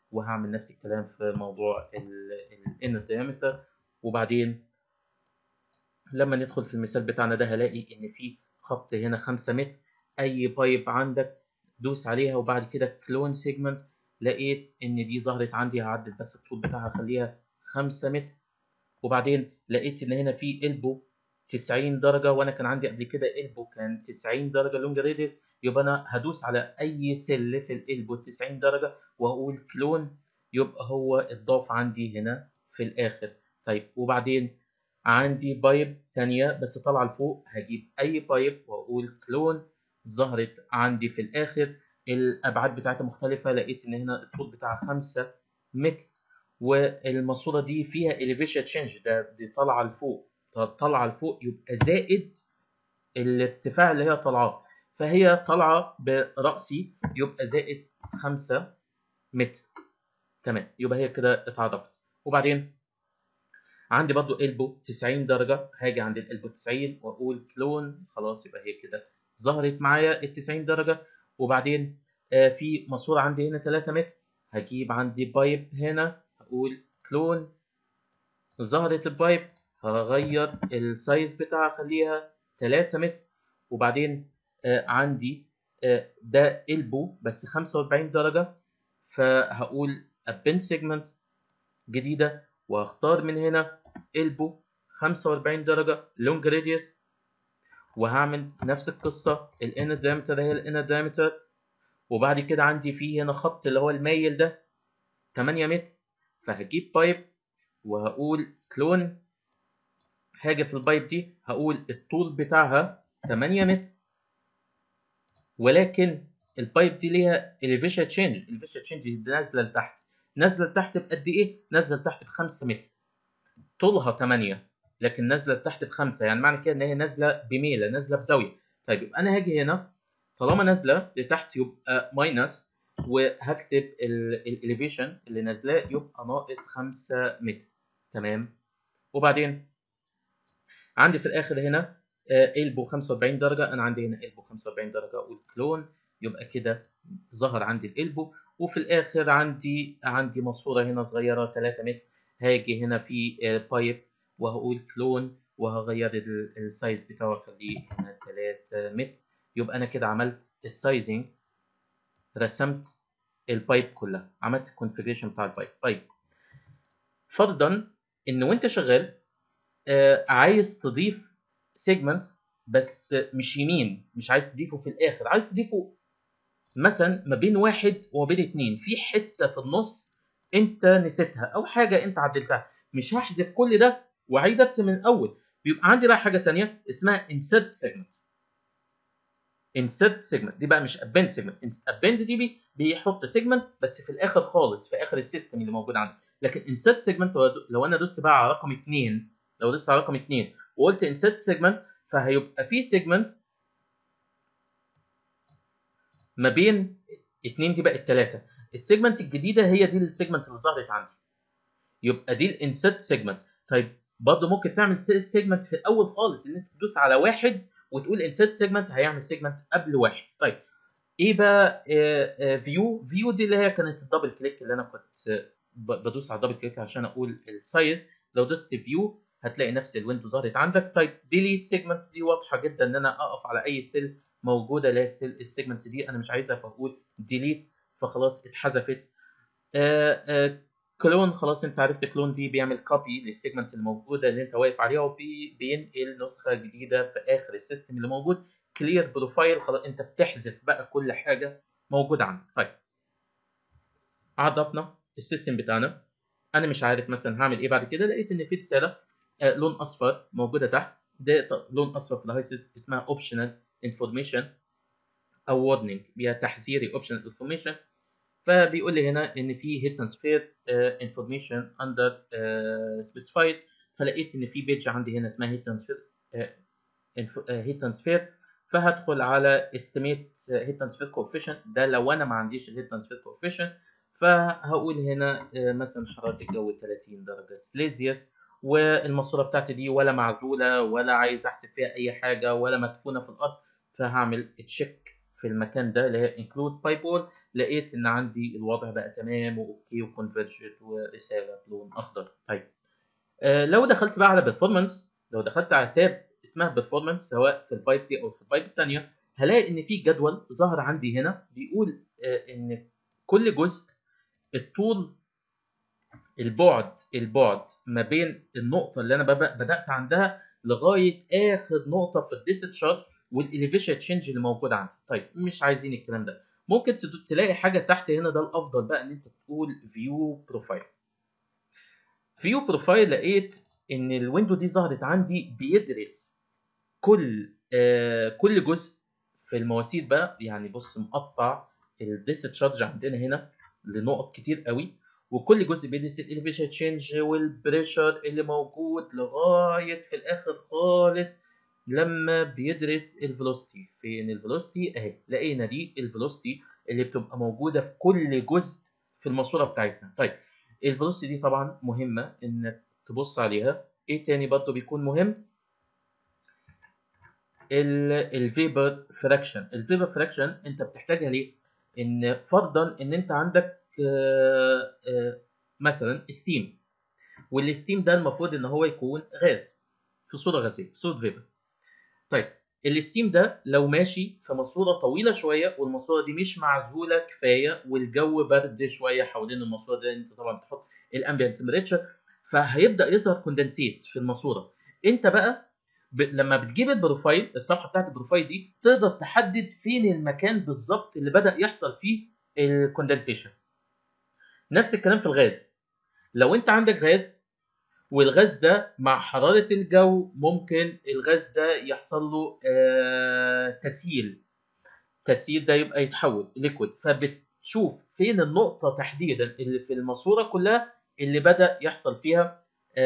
وهعمل نفس الكلام في موضوع الانر دايمتر. وبعدين لما ندخل في المثال بتاعنا ده هلاقي ان في خط هنا 5 متر. اي بايب عندك دوس عليها وبعد كده كلون سيجمنت، لقيت ان دي ظهرت عندي. هعدل بس الطول بتاعها اخليها 5 متر. وبعدين لقيت ان هنا في البو 90 درجه، وانا كان عندي قبل كده البو كان 90 درجه لونج ريديوس. يبقى انا هدوس على اي سل في الالبو 90 درجه واقول كلون، يبقى هو اتضاف عندي هنا في الاخر. طيب وبعدين عندي بايب تانية بس طالعه لفوق، هجيب اي بايب واقول كلون، ظهرت عندي في الاخر. الابعاد بتاعتها مختلفه، لقيت ان هنا الطول بتاعها 5 متر، والماسوره دي فيها elevation change، دي طالعه لفوق. طالعه لفوق يبقى زائد الارتفاع اللي هي طالعاه، فهي طالعه برأسي يبقى زائد 5 متر. تمام، يبقى هي كده اتعرفت. وبعدين عندي برضو البو 90 درجه، هاجي عند الالبو 90 واقول كلون، خلاص يبقى هي كده ظهرت معايا ال 90 درجه. وبعدين في ماسوره عندي هنا 3 متر، هجيب عندي بايب هنا هقول كلون، ظهرت البايب، هغير السايز بتاعها اخليها 3 متر. وبعدين عندي ده البو بس 45 درجة، فهقول ابن سيجمنت جديدة وهختار من هنا البو 45 درجة لونج راديوس، وهعمل نفس القصة. الانر دايمتر ده هي الانر دايمتر. وبعد كده عندي فيه هنا خط اللي هو المايل ده 8 متر، فهجيب بايب وهقول كلون، حاجه في البايب دي هقول الطول بتاعها 8 متر، ولكن البايب دي ليها elevation change. elevation change دي نازله لتحت. نازله لتحت بقد ايه؟ نازله لتحت ب 5 متر. طولها 8 لكن نازله لتحت ب5، يعني معنى كده ان هي نازله بميله، نازله بزاويه. طيب يبقى انا هاجي هنا طالما نازله لتحت يبقى ماينس، وهكتب الاليفيشن اللي نازلاه يبقى ناقص 5 متر. تمام. وبعدين عندي في الاخر هنا البو 45 درجه، انا عندي هنا البو 45 درجه اقول كلون، يبقى كده ظهر عندي الالبو. وفي الاخر عندي ماسوره هنا صغيره 3 متر، هاجي هنا في بايب وهقول كلون وهغير السايز بتاعه اخليه هنا 3 متر. يبقى انا كده عملت السايزنج، رسمت البايب كلها، عملت الكونفيجريشن بتاع البايب. طيب فرضا ان وانت شغال عايز تضيف سيجمنت بس مش يمين، مش عايز تضيفه في الاخر، عايز تضيفه مثلا ما بين 1 وما بين 2، في حته في النص انت نسيتها او حاجه انت عدلتها. مش هحذف كل ده واعيد ارسم من الاول. بيبقى عندي بقى حاجه ثانيه اسمها insert segment. insert segment دي بقى مش append segment. append دي بيحط segment بس في الاخر خالص، في اخر السيستم اللي موجود عندي. لكن insert segment لو انا دوست بقى على رقم 2، لو دوست على رقم 2 وقلت insert segment، فهيبقى في segment ما بين 2 دي بقت 3. السيجمنت الجديده هي دي السيجمنت اللي ظهرت عندي، يبقى دي الانسert سيجمنت. طيب برضه ممكن تعمل سيجمنت في الاول خالص ان انت تدوس على واحد وتقول انسert سيجمنت، هيعمل سيجمنت قبل واحد. طيب ايه بقى فيو دي اللي هي كانت الدبل كليك اللي انا كنت بدوس على الدبل كليك عشان اقول السايز. لو دوست فيو هتلاقي نفس الويندو ظهرت عندك. طيب ديليت سيجمنت دي واضحه جدا ان انا اقف على اي سيل موجوده اللي هي السيجمنت دي انا مش عايزها، فاقول ديليت فخلاص اتحذفت. كلون خلاص انت عرفت كلون دي بيعمل كوبي للسيجمنت الموجوده اللي انت واقف عليها وبينقل نسخه جديده في اخر السيستم اللي موجود. كلير بروفايل خلاص انت بتحذف بقى كل حاجه موجوده عندك. طيب عرفنا السيستم بتاعنا. انا مش عارف مثلا هعمل ايه بعد كده، لقيت ان في رساله لون اصفر موجوده تحت. ده لون اصفر في الهايسيس اسمها اوبشنال انفورميشن او وارنينج، بيها تحذيري اوبشنال انفورميشن. فبيقول لي هنا ان في هيت ترانسفير انفورميشن اندر سبيسيفايد. فلقيت ان في بيج عندي هنا اسمها هيت ترانسفير، فهدخل على استيميت هيت ترانسفير كوفيشنت. ده لو انا ما عنديش الهيت ترانسفير كوفيشنت، فهقول هنا مثلا حراره الجو 30 درجه سليزيوس، والماسوره بتاعتي دي ولا معزوله ولا عايز احسب فيها اي حاجه ولا مدفونه في الارض، فهعمل تشيك في المكان ده اللي هي include by wall، لقيت ان عندي الوضع بقى تمام واوكي وكونفرجد ورساله بلون اخضر. طيب لو دخلت بقى على بيرفورمانس، لو دخلت على تاب اسمها بيرفورمانس سواء في البايب دي او في البايب الثانيه، هلاقي ان في جدول ظهر عندي هنا بيقول ان كل جزء الطول، البعد ما بين النقطه اللي انا بدات عندها لغايه اخر نقطه في الديسشارج والاليفيشن تشينج اللي موجود عندي. طيب مش عايزين الكلام ده، ممكن تلاقي حاجه تحت هنا، ده الافضل بقى ان انت تقول فيو بروفايل. فيو بروفايل لقيت ان الويندو دي ظهرت عندي بيدرس كل جزء في المواسير بقى. يعني بص مقطع الديسشارج عندنا هنا لنقط كتير قوي، وكل جزء بيدرس الاليفيشن تشينج والبريشر اللي موجود لغايه في الاخر خالص لما بيدرس الفيلوسيتي. فين الفيلوسيتي؟ اهي لقينا دي الفيلوسيتي اللي بتبقى موجوده في كل جزء في الماسوره بتاعتنا. طيب الفيلوسيتي دي طبعا مهمه انك تبص عليها. ايه تاني برضه بيكون مهم؟ الفيبر فراكشن. الفيبر فراكشن انت بتحتاجها ليه؟ ان فرضا ان انت عندك مثلا ستيم، والستيم ده المفروض ان هو يكون غاز في صوره غازيه، في صوره فيبر. طيب الستيم ده لو ماشي في ماسوره طويله شويه والماسوره دي مش معزوله كفايه والجو برد شويه حوالين الماسوره ده، انت طبعا بتحط الامبيانت تمبريتشر، فهيبدا يظهر كوندنسيت في الماسوره. انت بقى لما بتجيب البروفايل، الصفحه بتاعت البروفايل دي تقدر تحدد فين المكان بالظبط اللي بدا يحصل فيه الكوندنسيشن. نفس الكلام في الغاز. لو انت عندك غاز والغاز ده مع حرارة الجو ممكن الغاز ده يحصل له تسييل. التسييل ده يبقى يتحول ليكويد، فبتشوف فين النقطة تحديدا اللي في الماسورة كلها اللي بدأ يحصل فيها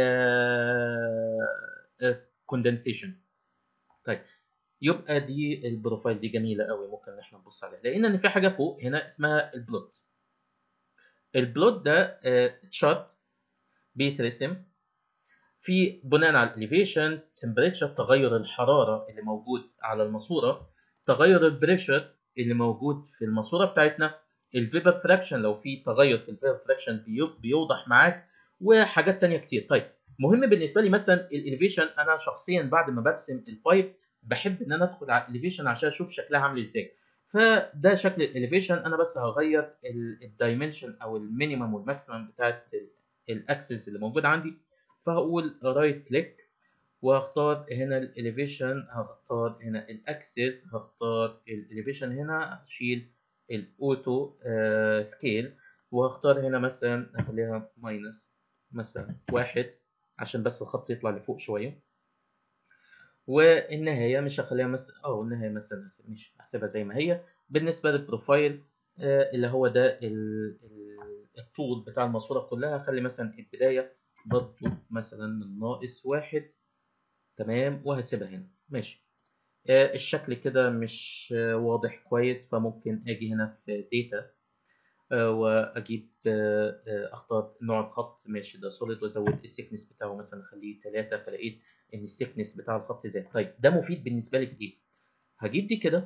كوندنسيشن. طيب يبقى دي البروفايل دي جميلة قوي، ممكن ان احنا نبص عليها. لقينا ان في حاجة فوق هنا اسمها البلوت. البلوت ده تشارت بيترسم في بناء على الاليفيشن، تمبريتشر، تغير الحراره اللي موجود على الماسوره، تغير البريشر اللي موجود في الماسوره بتاعتنا، الفيبر فراكشن لو في تغير في الفيبر فراكشن بيوضح معاك، وحاجات تانية كتير. طيب مهم بالنسبه لي مثلا الاليفيشن. انا شخصيا بعد ما برسم البايب بحب ان انا ادخل على الاليفيشن عشان اشوف شكلها عامل ازاي. فده شكل الاليفيشن. انا بس هغير الدايمنشن او المينيمم والماكسيمم بتاعت الاكسس اللي موجود عندي. فهقول رايت كليك وهختار هنا الاليفيشن، هختار هنا الاكسس، هختار الاليفيشن هنا، هشيل الاوتو سكيل، وهختار هنا مثلا اخليها ماينس مثلا 1 عشان بس الخط يطلع لفوق شويه. والنهايه مش هخليها مثلا النهايه مثلا مش هحسبها زي ما هي. بالنسبه للبروفايل اللي هو ده الطول بتاع الماسوره كلها، هخلي مثلا البدايه برضو مثلا من -1. تمام، وهسيبها هنا. ماشي. الشكل كده مش واضح كويس، فممكن اجي هنا في داتا واجيب اختار نوع الخط. ماشي ده سوليد، وازود السكنس بتاعه مثلا اخليه 3، فلقيت ان السكنس بتاع الخط زاد. طيب ده مفيد بالنسبه لي في ايه؟ هجيب دي كده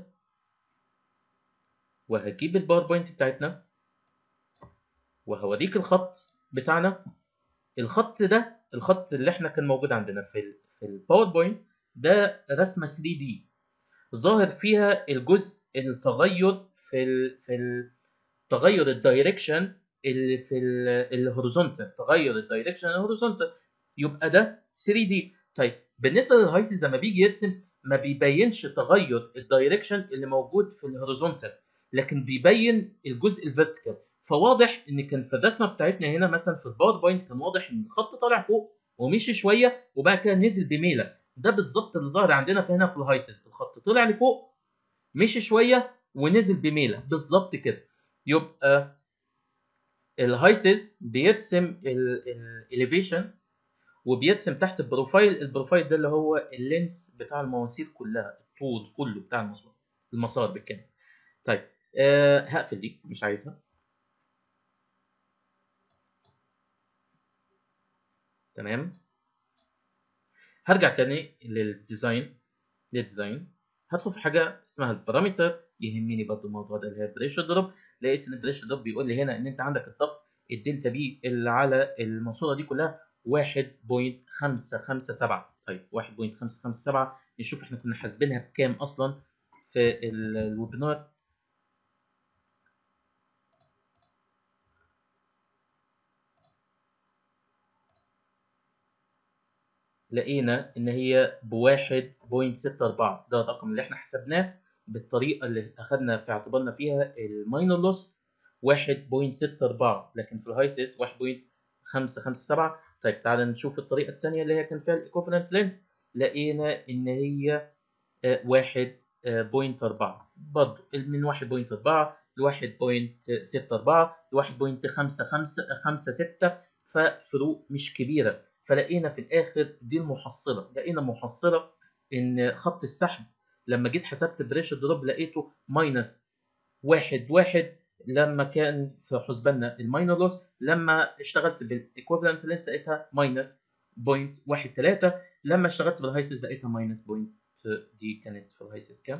وهجيب الباوربوينت بتاعتنا وهوريك الخط بتاعنا. الخط ده الخط اللي احنا كان موجود عندنا في الباوربوينت ده رسمه 3 دي ظاهر فيها الجزء التغير في تغير الدايركشن اللي في الهوريزونتال، تغير الدايركشن الهوريزونتال، يبقى ده 3 دي. طيب بالنسبه للهايسز لما بيجي يرسم ما بيبينش تغير الدايركشن اللي موجود في الهوريزونتال، لكن بيبين الجزء الفيرتيكال. فواضح ان كان في الرسمه بتاعتنا هنا مثلا في الباوربوينت كان واضح ان الخط طالع فوق ومشي شويه وبعد كده نزل بميله. ده بالظبط اللي ظاهر عندنا في هنا في الهايسز، الخط طلع لفوق مشي شويه ونزل بميله بالظبط كده. يبقى الهايسز بيرسم الاليفيشن وبيرسم تحت البروفايل. البروفايل ده اللي هو اللينس بتاع المواسير كلها، الطول كله بتاع المسار بالكامل. طيب هقفل دي مش عايزها. تمام، هرجع تاني للديزاين. هدخل في حاجه اسمها البارامتر يهمني برضه الموضوع ده اللي هي البريشر دروب. لقيت ان البريشر دروب بيقول لي هنا ان انت عندك الضغط الدلتا بي اللي على الماسوره دي كلها 1.557. طيب 1.557 نشوف احنا كنا حاسبينها بكام اصلا في الويبينار. لقينا ان هي ب 1.64. ده الرقم اللي احنا حسبناه بالطريقه اللي اخذنا في اعتبارنا فيها الماينر لوس 1.64، لكن في الهايسيس 1.557. طيب تعالى نشوف الطريقه الثانيه اللي هي كان فيها الايكوفالنت لينس. لقينا ان هي 1.4 برضه، من 1.4 ل 1.64 ل 1.5556، ففروق مش كبيره. فلقينا في الاخر دي المحصله، لقينا محصله ان خط السحب لما جيت حسبت بريشر دروب لقيته ماينس 1 لما كان في حسباننا الماينر لوس. لما اشتغلت بالايكوفالنت لينس لقيتها ماينس 0.13. لما اشتغلت بالهايسيس لقيتها ماينس بوينت. دي كانت في الهايسيس كام؟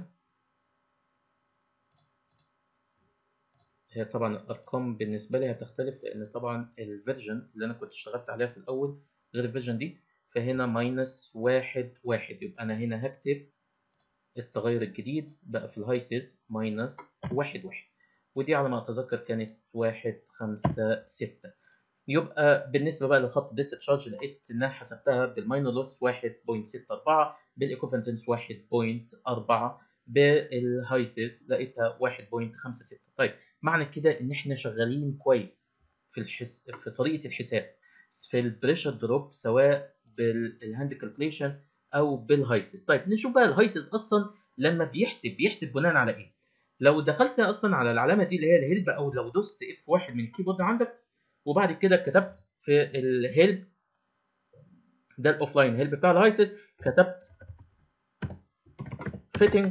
هي طبعا الارقام بالنسبه لي هتختلف لان طبعا الفيرجن اللي انا كنت اشتغلت عليها في الاول غير الفيرجن دي. فهنا ماينس 1 يبقى انا هنا هكتب التغير الجديد بقى في الهايسيس ماينس 1 ودي على ما اتذكر كانت 1.56. يبقى بالنسبه بقى لخط ديسشارج لقيت انها حسبتها بالماينر لوس 1.64، بالايكوفالنت 1.4، بالهايسيس لقيتها 1.56. طيب معنى كده ان احنا شغالين كويس في طريقه الحساب في البريشر دروب سواء بالهاند كالكوليشن او بالهايسيس. طيب نشوف بقى الهايسيس اصلا لما بيحسب بناء على ايه. لو دخلت اصلا على العلامه دي اللي هي الهيلب، او لو دوست F1 من الكيبورد عندك وبعد كده كتبت في الهيلب ده الاوفلاين هيلب بتاع الهايسيس، كتبت فيتنج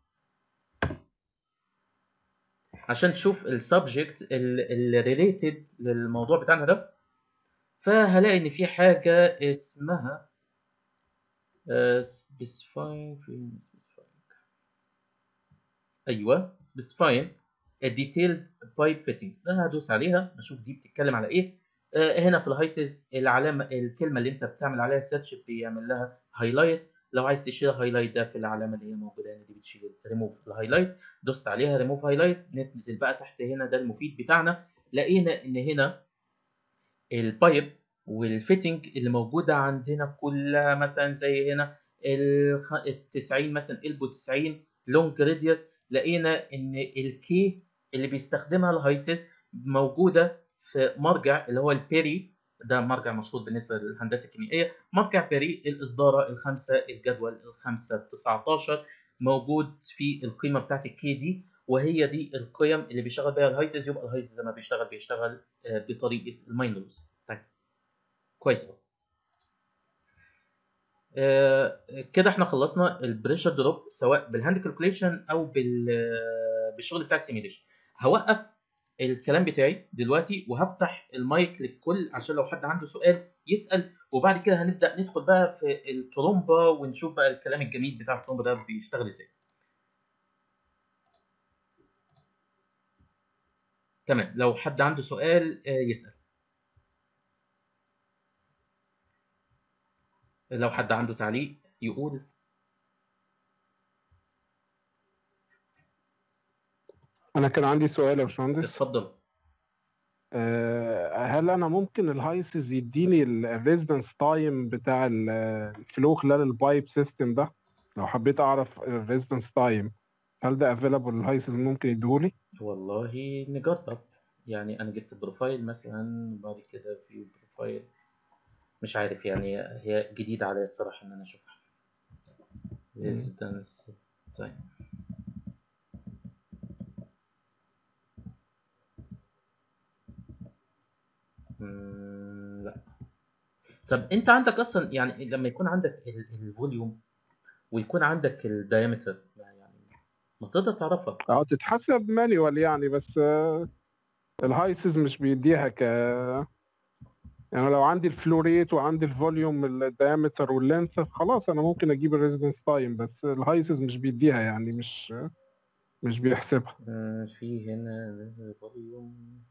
عشان تشوف السبجكت اللي ريليتد للموضوع بتاعنا ده. فهلاقي ان في حاجه اسمها specifying ايوه specifying a detailed pipe fitting. انا هدوس عليها اشوف دي بتتكلم على ايه. هنا في الهايسيس العلامه الكلمه اللي انت بتعمل عليها سيرش بيعمل لها هايلايت. لو عايز تشيل هايلايت ده في العلامه اللي هي موجوده هنا دي بتشيل ريموف الهايلايت. دوست عليها ريموف هايلايت. ننزل بقى تحت هنا ده المفيد بتاعنا. لقينا ان هنا البايب والفيتنج اللي موجوده عندنا كلها مثلا زي هنا ال 90 مثلا البو 90 لونج راديوس. لقينا ان الكي اللي بيستخدمها الهايسيس موجوده في مرجع اللي هو البيري. ده مرجع مشهور بالنسبه للهندسه الكيميائيه، مرجع بيري الاصداره الخامسه الجدول الخامسه 19 موجود في القيمه بتاعت الكي دي، وهي دي القيم اللي بيشتغل بيها الهايسيس. يبقى الهايسيس لما بيشتغل بطريقه الماينرز. طيب كويس قوي. كده احنا خلصنا البريشر دروب سواء بالهاند كالكوليشن او بالشغل بتاع السيميليشن. هوقف الكلام بتاعي دلوقتي وهفتح المايك للكل عشان لو حد عنده سؤال يسأل، وبعد كده هنبدأ ندخل بقى في الترومبا ونشوف بقى الكلام الجميل بتاع الترومبا ده بيشتغل ازاي. تمام، لو حد عنده سؤال يسأل. لو حد عنده تعليق يقول. انا كان عندي سؤال يا باشمهندس. اتفضل. هل انا ممكن الهايسز يديني الريزيدنس تايم بتاع الفلو خلال البايب سيستم ده؟ لو حبيت اعرف الريزيدنس تايم هل ده افيلابل الهايسز ممكن يديهولي؟ والله نجرب. يعني انا جبت بروفايل مثلا بعد كده فيو بروفايل، مش عارف يعني هي جديدة عليا الصراحة ان انا اشوفها. ريزيدنس تايم. لا. طب انت عندك اصلا يعني لما يكون عندك الفوليوم ويكون عندك الدايمتر يعني ما تقدر تعرفها؟ تتحسب مانيوال يعني، بس الهايسز مش بيديها يعني لو عندي الفلو ريت وعندي الفوليوم الدايمتر واللينث خلاص انا ممكن اجيب الريزيدنس تايم، بس الهايسز مش بيديها يعني مش مش بيحسبها. في هنا نزل فوليوم.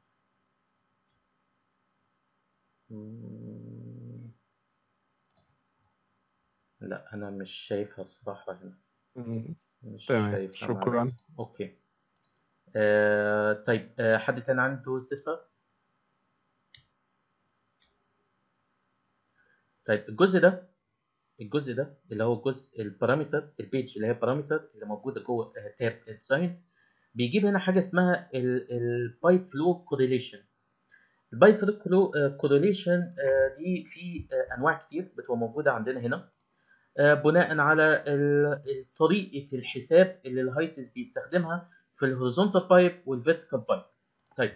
لا انا مش شايفها الصراحة هنا، مم. مش تمام، شايفها مع شكرا. الاسف. اوكي. طيب، حد تاني عنده استفسار؟ طيب الجزء ده اللي هو جزء البارامتر، البيج اللي هي بارامتر اللي موجوده جوه تاب الديزاين، بيجيب هنا حاجه اسمها البايب فلو كورليشن. البايب فلو كورليشن دي في انواع كتير بتبقى موجوده عندنا هنا، بناء على طريقه الحساب اللي الهايسيس بيستخدمها في الهوريزونتال بايب والفيرتيكال بايب. طيب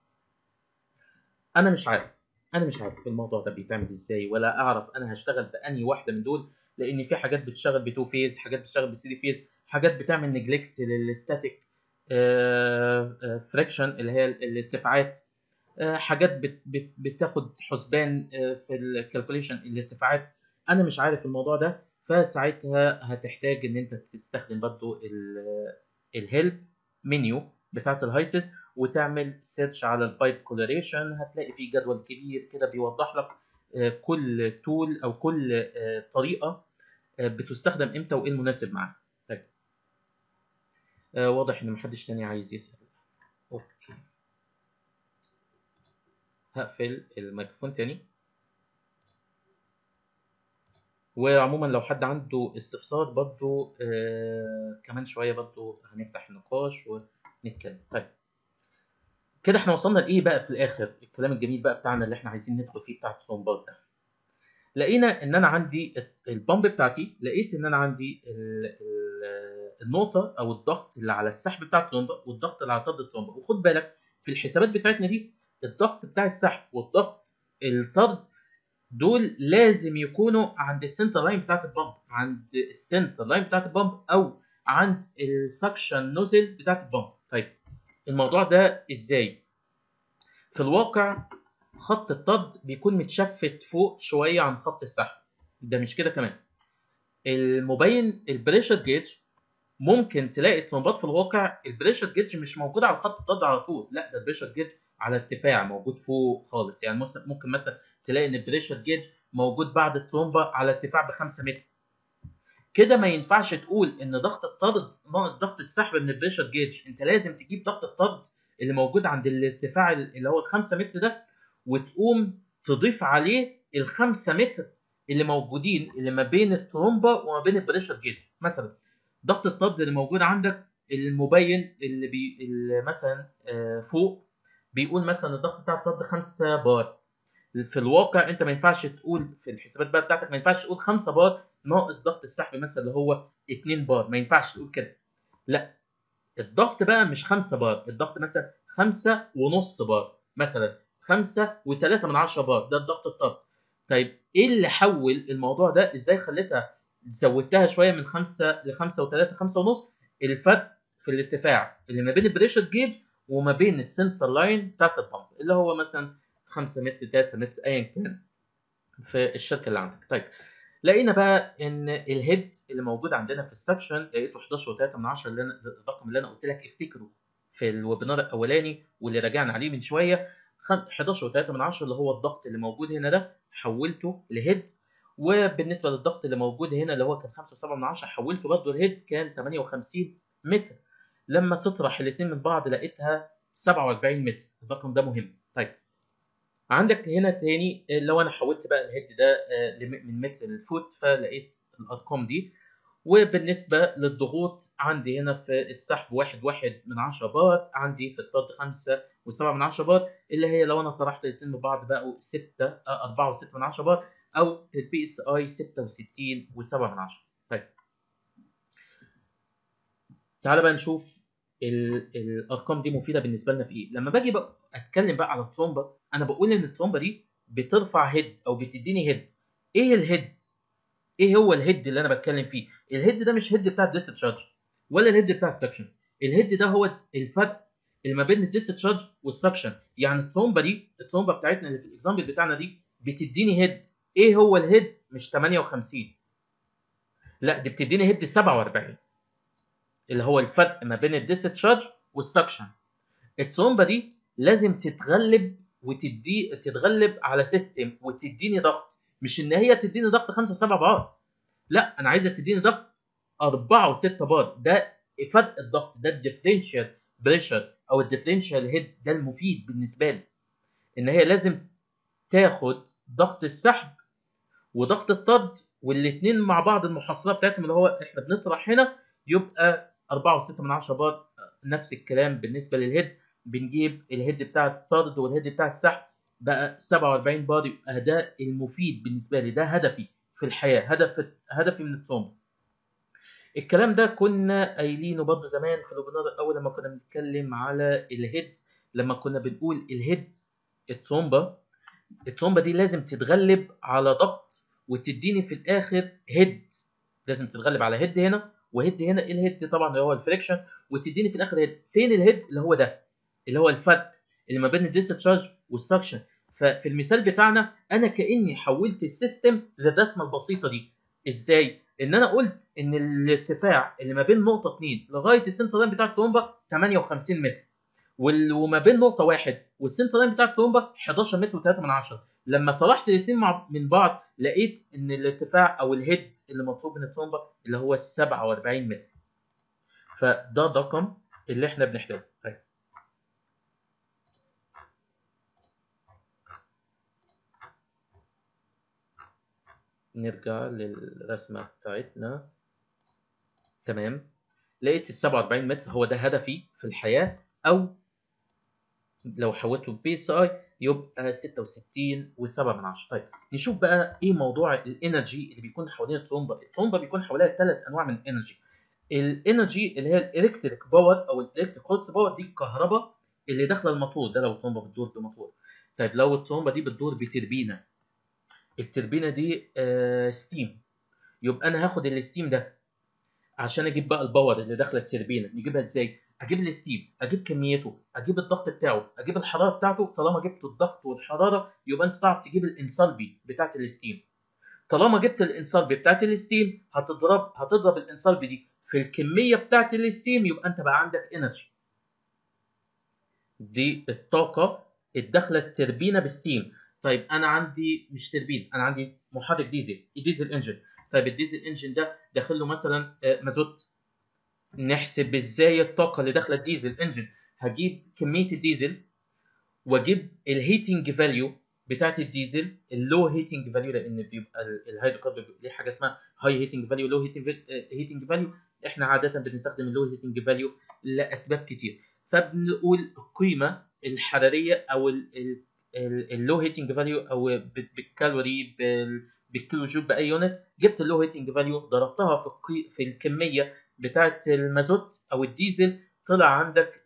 انا مش عارف الموضوع ده بيتعمل ازاي، ولا اعرف انا هشتغل باني واحده من دول، لان في حاجات بتشتغل بتو فيز، حاجات بتشتغل بثري فيز، حاجات بتعمل نجلكت للستاتيك فريكشن اللي هي الارتفاعات، حاجات بتاخد حسبان في الكالكوليشن الارتفاعات. انا مش عارف الموضوع ده، فساعتها هتحتاج ان انت تستخدم برضو الهيلب منيو بتاعت الهايسيس، وتعمل سيرش على البايب كولوريشن. هتلاقي فيه جدول كبير كده بيوضح لك كل تول او كل طريقه بتستخدم امتى وايه المناسب معاها. طيب واضح ان محدش تاني عايز يسال. اوكي، هقفل الميكروفون تاني. وعموما لو حد عنده استفسار برضو كمان شويه برضو هنفتح النقاش ونتكلم. طيب كده احنا وصلنا لايه بقى في الاخر؟ الكلام الجميل بقى بتاعنا اللي احنا عايزين ندخل فيه بتاع الترومبات ده. لقينا ان انا عندي البامب بتاعتي، لقيت ان انا عندي النقطه او الضغط اللي على السحب بتاع الترومبه والضغط اللي على طرد الترومبه. وخد بالك في الحسابات بتاعتنا دي الضغط بتاع السحب والضغط الطرد دول لازم يكونوا عند السنتر لاين بتاعت البامب، عند السنتر لاين بتاعت البامب او عند السكشن نوزل بتاعت البامب. طيب الموضوع ده ازاي؟ في الواقع خط الطرد بيكون متشفت فوق شويه عن خط السحب. ده مش كده كمان، المبين البريشر جيج ممكن تلاقي ترومبات في الواقع البريشر جيج مش موجود على خط الطرد على طول، لا ده البريشر جيج على ارتفاع موجود فوق خالص. يعني ممكن مثلا تلاقي ان البريشر جيج موجود بعد الترومبه على ارتفاع ب 5 متر. كده ما ينفعش تقول ان ضغط الطرد ناقص ضغط السحب من البريشر جيج، انت لازم تجيب ضغط الطرد اللي موجود عند الارتفاع اللي هو ال 5 متر ده، وتقوم تضيف عليه ال 5 متر اللي موجودين اللي ما بين الترومبه وما بين البريشر جيج. مثلا ضغط الطرد اللي موجود عندك المبين اللي مثلا فوق بيقول مثلا الضغط بتاع الطرد 5 بار. في الواقع انت ما ينفعش تقول في الحسابات بقى بتاعتك، ما ينفعش تقول 5 بار ناقص ضغط السحب مثلا اللي هو 2 بار، ما ينفعش تقول كده. لا، الضغط بقى مش 5 بار، الضغط مثلا 5.5 بار، مثلا 5.3 بار، ده الضغط الطرد. طيب ايه اللي حول الموضوع ده؟ ازاي خليتها زودتها شويه من 5 ل 5 و3 5.5؟ الفرق في الارتفاع اللي ما بين البريشر جيج وما بين السنتر لاين بتاعت البامب اللي هو مثلا 5 متر 3 متر ايا كان في الشركه اللي عندك. طيب لقينا بقى ان الهيد اللي موجود عندنا في السكشن لقيته 11.3 اللي انا الرقم اللي انا قلت لك افتكره في الويبينار الاولاني واللي راجعنا عليه من شويه. 11.3 اللي هو الضغط اللي موجود هنا ده حولته لهيد. وبالنسبه للضغط اللي موجود هنا اللي هو كان 5.7 حولته برضه لهيد، كان 58 متر. لما تطرح الاثنين من بعض لقيتها 47 متر. الرقم ده مهم. طيب عندك هنا تاني لو انا حولت بقى الهيد ده من متر للفوت فلقيت الارقام دي. وبالنسبه للضغوط عندي هنا في السحب 1.1 بار، عندي في الطرد 5.7 بار، اللي هي لو انا طرحت الاثنين ببعض بقوا 4.6 بار، او البي اس اي 66.7. طيب تعالى بقى نشوف الارقام دي مفيده بالنسبه لنا في ايه. لما باجي بقى اتكلم بقى على الترومبه، انا بقول ان الترومبه دي بترفع هيد او بتديني هيد. ايه الهيد؟ ايه هو الهيد اللي انا بتكلم فيه؟ الهيد ده مش هيد بتاع الديسشارج ولا الهيد بتاع السكشن. الهيد ده هو الفرق اللي ما بين الديسشارج والسكشن. يعني الترومبه بتاعتنا اللي في الاكزامبل بتاعنا دي بتديني هيد. ايه هو الهيد؟ مش 58، لا دي بتديني هيد 47. اللي هو الفرق ما بين الديسشارج والسكشن. الترومبه دي لازم تتغلب على سيستم وتديني ضغط، مش ان هي تديني ضغط 5 و7 بار، لا انا عايزه تديني ضغط 4 و6 بار. ده فرق الضغط، ده الديفرنشال بريشر او الديفرنشال هيد، ده المفيد بالنسبه لي. ان هي لازم تاخد ضغط السحب وضغط الطرد والاثنين مع بعض، المحصله بتاعتهم اللي هو احنا بنطرح هنا يبقى 4.6 بار. نفس الكلام بالنسبه للهيد، بنجيب الهيد بتاع الطرد والهيد بتاع السحب بقى 47 بار. يبقى ده المفيد بالنسبه لي، ده هدفي في الحياه، هدفي من الترومبا. الكلام ده كنا قايلينه برضه زمان في الويبينار الاول لما كنا بنتكلم على الهيد، لما كنا بنقول الهيد الترومبا دي لازم تتغلب على ضغط وتديني في الاخر هيد. لازم تتغلب على هيد هنا وهيد هنا. ايه الهيد؟ طبعا اللي هو الفريكشن، وتديني في الاخر هيد. فين الهيد؟ اللي هو ده، اللي هو الفرق اللي ما بين الديسشارج والسكشن. ففي المثال بتاعنا انا كاني حولت السيستم للرسمه البسيطه دي. ازاي؟ ان انا قلت ان الارتفاع اللي ما بين نقطه 2 لغايه السنتر لاين بتاع الترومبا 58 متر، وما بين نقطه 1 والسنتر لاين بتاع الترومبا 11 متر و3 من 10. لما طرحت الاثنين من بعض لقيت ان الارتفاع او الهيد اللي مطلوب من الترومبا اللي هو 47 متر. فده الرقم اللي احنا بنحتاجه. طيب نرجع للرسمه بتاعتنا. تمام، لقيت ال 47 متر هو ده هدفي في الحياه، او لو حولته بي اس اي يبقى 66.7. طيب نشوف بقى ايه موضوع الانرجي اللي بيكون حوالين الترومبا. الترومبا بيكون حواليها 3 انواع من الانرجي. الانرجي اللي هي الالكتريك باور او الالكتريك هورس باور، دي الكهرباء اللي داخله الموتور ده لو الترومبا بتدور بموتور. طيب لو الترومبا دي بتدور بتربينه، التربينه دي ستيم، يبقى انا هاخد الستيم ده عشان اجيب بقى الباور اللي داخله التربينه. نجيبها ازاي؟ اجيب الستيم، اجيب كميته، اجيب الضغط بتاعه، اجيب الحراره بتاعته. طالما جبت الضغط والحراره يبقى انت تعرف تجيب الانسالبي بتاعت الستيم. طالما جبت الانسالبي بتاعت الستيم هتضرب الانسالبي دي في الكميه بتاعت الستيم، يبقى انت بقى عندك انرجي. دي الطاقه الداخله التربينه بستيم. طيب انا عندي مش تربين، انا عندي محرك ديزل انجن. طيب الديزل انجن ده داخل له مثلا مازوت. نحسب ازاي الطاقه اللي داخله الديزل انجن؟ هجيب كميه الديزل واجيب الهيتنج فاليو بتاعت الديزل، اللو هيتنج فاليو، لان بيبقى الهيدروكربون ليه حاجه اسمها هاي هيتنج فاليو، لو هيتنج فاليو. احنا عاده بنستخدم اللو هيتنج فاليو لاسباب كتير. فبنقول القيمه الحراريه او اللو هيتنج فاليو او بالكالوري بالكيلو جول باي يونت. جبت اللو هيتنج فاليو ضربتها في الكميه بتاعت المازوت او الديزل، طلع عندك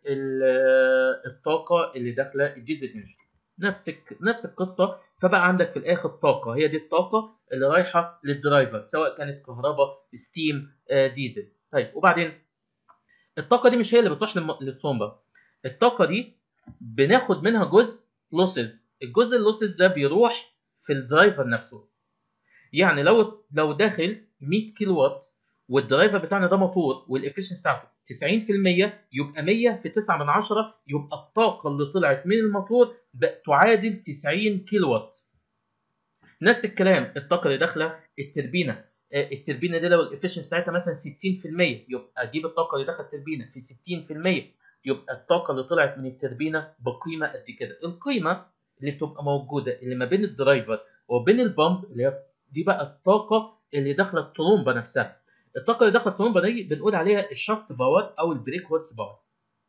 الطاقه اللي داخله الديزل انجن. نفس القصه. فبقى عندك في الاخر طاقه، هي دي الطاقه اللي رايحه للدرايفر سواء كانت كهرباء ستيم ديزل. طيب وبعدين الطاقه دي مش هي اللي بتروح للترومبا. الطاقه دي بناخد منها جزء لوسز. الجزء اللوسز ده بيروح في الدرايفر نفسه. يعني لو داخل 100 كيلو وات والدرايفر بتاعنا ده موتور والافشنسي بتاعته 90%، يبقى 100 في 9 من 10، يبقى الطاقه اللي طلعت من الموتور تعادل 90 كيلو وات. نفس الكلام الطاقه اللي داخله التربينه. التربينه دي لو الافشنسي بتاعتها مثلا 60%، يبقى اجيب الطاقه اللي داخل التربينه في 60%، يبقى الطاقه اللي طلعت من التربينه بقيمه قد كده. القيمه اللي بتبقى موجوده اللي ما بين الدرايفر وبين البامب اللي هي دي بقى الطاقه اللي داخله الترومبه نفسها. الطاقه اللي داخله الترومبه دي بنقول عليها الشافت باور او البريك هورس باور.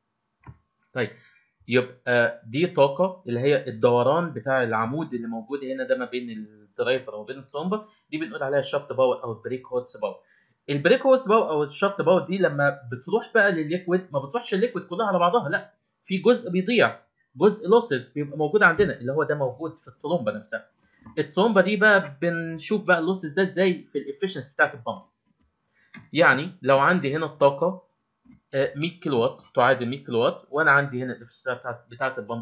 طيب يبقى دي طاقه اللي هي الدوران بتاع العمود اللي موجود هنا ده ما بين الدرايفر وما بين الترومبه، دي بنقول عليها الشافت باور او البريك هورس باور. البريك هورس باور او الشافت باور دي لما بتروح بقى للليكويد ما بتروحش الليكويد كلها على بعضها، لا، في جزء بيضيع، جزء لوسز بيبقى موجود عندنا اللي هو ده موجود في الترومبه نفسها. الترومبه دي بقى بنشوف بقى اللوسز ده ازاي في الافشنسي بتاعت البامب. يعني لو عندي هنا الطاقه 100 كيلو وات تعادل 100 كيلو وات، وانا عندي هنا الافشنسي بتاعت البامب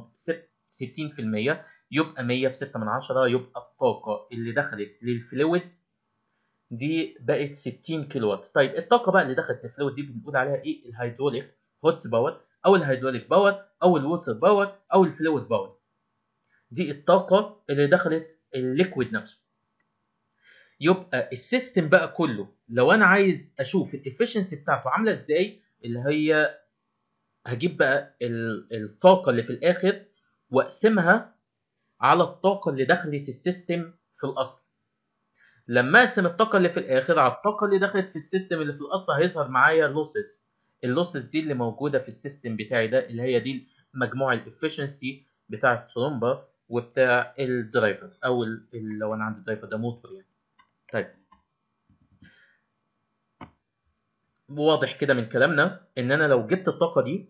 60%، يبقى 100 في 6 من 10، يبقى الطاقه اللي دخلت للفلويد دي بقت 60 كيلو وات. طيب الطاقه بقى اللي دخلت الفلويد دي بنقول عليها ايه؟ الهيدروليك هوتس باور او الهيدروليك باور او الووتر باور او الفلويد باور. دي الطاقه اللي دخلت الليكويد نفسه. يبقى السيستم بقى كله لو انا عايز اشوف الافشنسي بتاعته عامله ازاي، اللي هي هجيب بقى الطاقه اللي في الاخر واقسمها على الطاقه اللي دخلت السيستم في الاصل. لما اقسم الطاقه اللي في الاخر على الطاقه اللي دخلت في السيستم اللي في الاصل هيظهر معايا لوسز. اللوسز دي اللي موجوده في السيستم بتاعي ده، اللي هي دي مجموع الافشنسي بتاع الترومبا وبتاع الدرايفر، او لو انا عندي درايفر ده موتور يعني. طيب واضح كده من كلامنا ان انا لو جبت الطاقه دي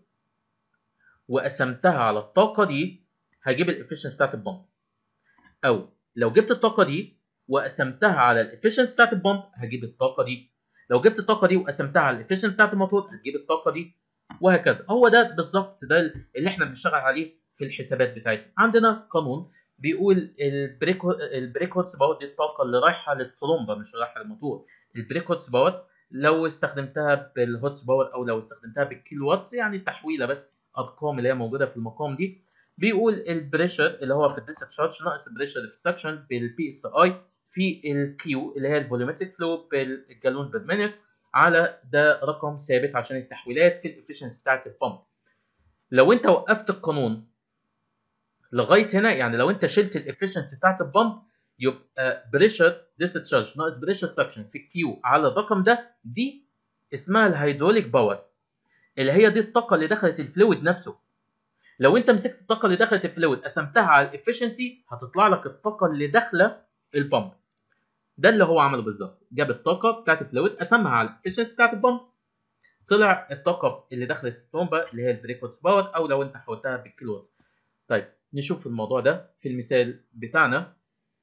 وقسمتها على الطاقه دي هجيب الافشنسي بتاعت البامب، او لو جبت الطاقه دي وقسمتها على الافشنسي بتاعت البامب هجيب الطاقه دي، لو جبت الطاقه دي وقسمتها على الافشنسي بتاعت الموتور هتجيب الطاقه دي، وهكذا. هو ده بالظبط ده اللي احنا بنشتغل عليه في الحسابات بتاعتنا. عندنا قانون بيقول البريك هورس باور دي الطاقه اللي رايحه للطرمبه مش رايحه للموتور. البريك هورس باور لو استخدمتها بالهورس باور او لو استخدمتها بالكيلو واتس، يعني تحويله بس ارقام اللي هي موجوده في المقام دي، بيقول البريشر اللي هو في الديسشارج ناقص البريشر اللي في السكشن بالبي اس اي في الكيو اللي هي الفوليومتريك فلو بالجالون بير مينيت، على ده رقم ثابت عشان التحويلات في الافشنسي بتاعت البامب. لو انت وقفت القانون لغايه هنا، يعني لو انت شلت الافشنسي بتاعت البامب، يبقى بريشر ديسشارج ناقص بريشر سكشن في الكيو على الرقم ده، دي اسمها الهيدروليك باور، اللي هي دي الطاقه اللي دخلت الفلويد نفسه. لو انت مسكت الطاقه اللي دخلت الفلويد قسمتها على الافشنسي هتطلع لك الطاقه اللي داخله البامب. ده اللي هو عمله بالظبط، جاب الطاقه بتاعت الفلويد قسمها على الافشنسي بتاعت البامب، طلع الطاقه اللي دخلت الترومبا اللي هي البريكوتس باور، او لو انت حولتها بالكيلو وات. طيب نشوف الموضوع ده في المثال بتاعنا.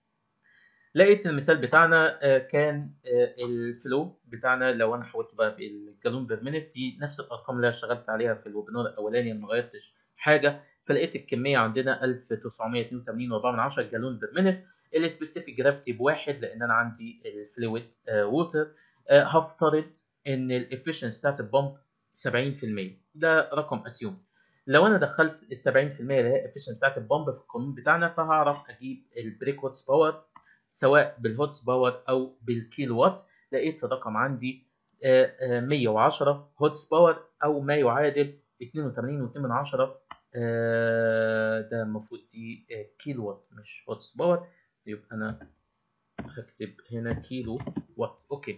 لقيت المثال بتاعنا كان الفلو بتاعنا لو انا حولته بقى بالجالون بير مينيت، دي نفس الارقام اللي انا اشتغلت عليها في الويبينار الاولاني، انا ما غيرتش حاجه. فلقيت الكميه عندنا 1982.4 جالون بير مينيت. السبيسيفيك جرافيتي بواحد لان انا عندي الفلويد ووتر. هفترض ان الافشنسي بتاعت البامب 70%، ده رقم اسيوم. لو انا دخلت ال 70% اللي هي الافشنسي بتاعت البامب في القانون بتاعنا، فهعرف اجيب البريك واتس باور سواء بالهوتس باور او بالكيلو وات. لقيت الرقم عندي 110 هوتس باور او ما يعادل 82.2. ده المفروض دي كيلو وات مش هوتس باور، يبقى انا هكتب هنا كيلو وات. اوكي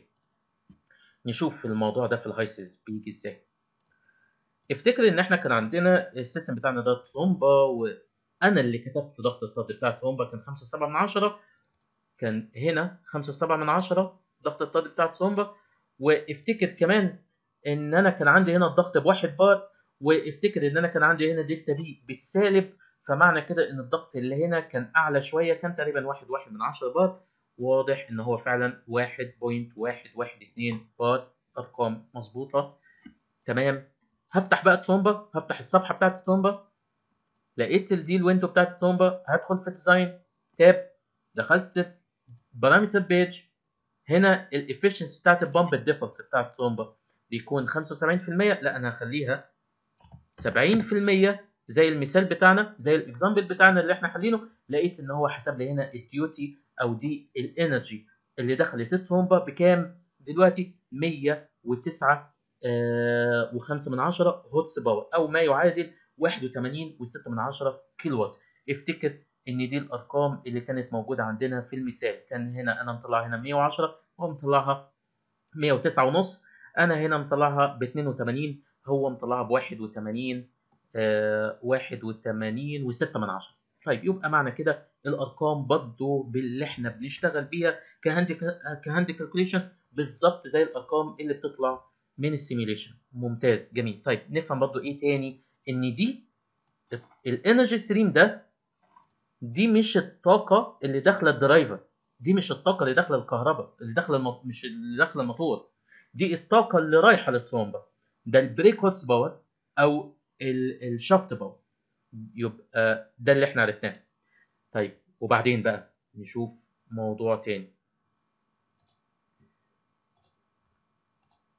نشوف الموضوع ده في الهايسز بيجي ازاي. افتكر ان احنا كان عندنا السيستم بتاعنا ده ترومبا، وانا اللي كتبت ضغط الطرد بتاع الترومبا كان 5.7، كان هنا 5.7 ضغط الطرد بتاع الترومبا. وافتكر كمان ان انا كان عندي هنا الضغط بواحد بار، وافتكر ان انا كان عندي هنا دلتا بي بالسالب، فمعنى كده ان الضغط اللي هنا كان اعلى شويه، كان تقريبا 1.1 بار. واضح ان هو فعلا 1.112 بار، ارقام مظبوطه تمام. هفتح بقى الترومبا، هفتح الصفحه بتاعت الترومبا، لقيت دي الويندو بتاعت الترومبا، هدخل في ديزاين تاب، دخلت بارامتر بيج. هنا الافشنسي بتاعت البامب الديفولت بتاعت الترومبا بيكون 75%، لا انا هخليها 70% زي المثال بتاعنا، زي الاكزامبل بتاعنا اللي احنا حلينه. لقيت ان هو حسب لي هنا الديوتي او دي الانرجي اللي دخلت الترومبا بكام دلوقتي؟ 109 و5 هوتس باور او ما يعادل 81.6 كيلو وات. افتكر ان دي الارقام اللي كانت موجوده عندنا في المثال. كان هنا انا مطلع هنا 110 هو مطلعها 109 ونص، انا هنا مطلعها ب 82 هو مطلعها ب 81 81 و6 من 10. طيب يبقى معنى كده الارقام برضه باللي احنا بنشتغل بيها كهاند كالكوليشن بالظبط زي الارقام اللي بتطلع من السيميوليشن. ممتاز جميل. طيب نفهم برضه ايه تاني، ان دي الانرجي ستريم ده، دي مش الطاقه اللي داخله الدرايفر، دي مش الطاقه اللي داخله الكهرباء اللي داخله مش اللي داخله الموتور، دي الطاقه اللي رايحه للترومبا، ده البريك هورس باور او الشافت باور. يبقى ده اللي احنا عرفناه. طيب وبعدين بقى نشوف موضوع تاني.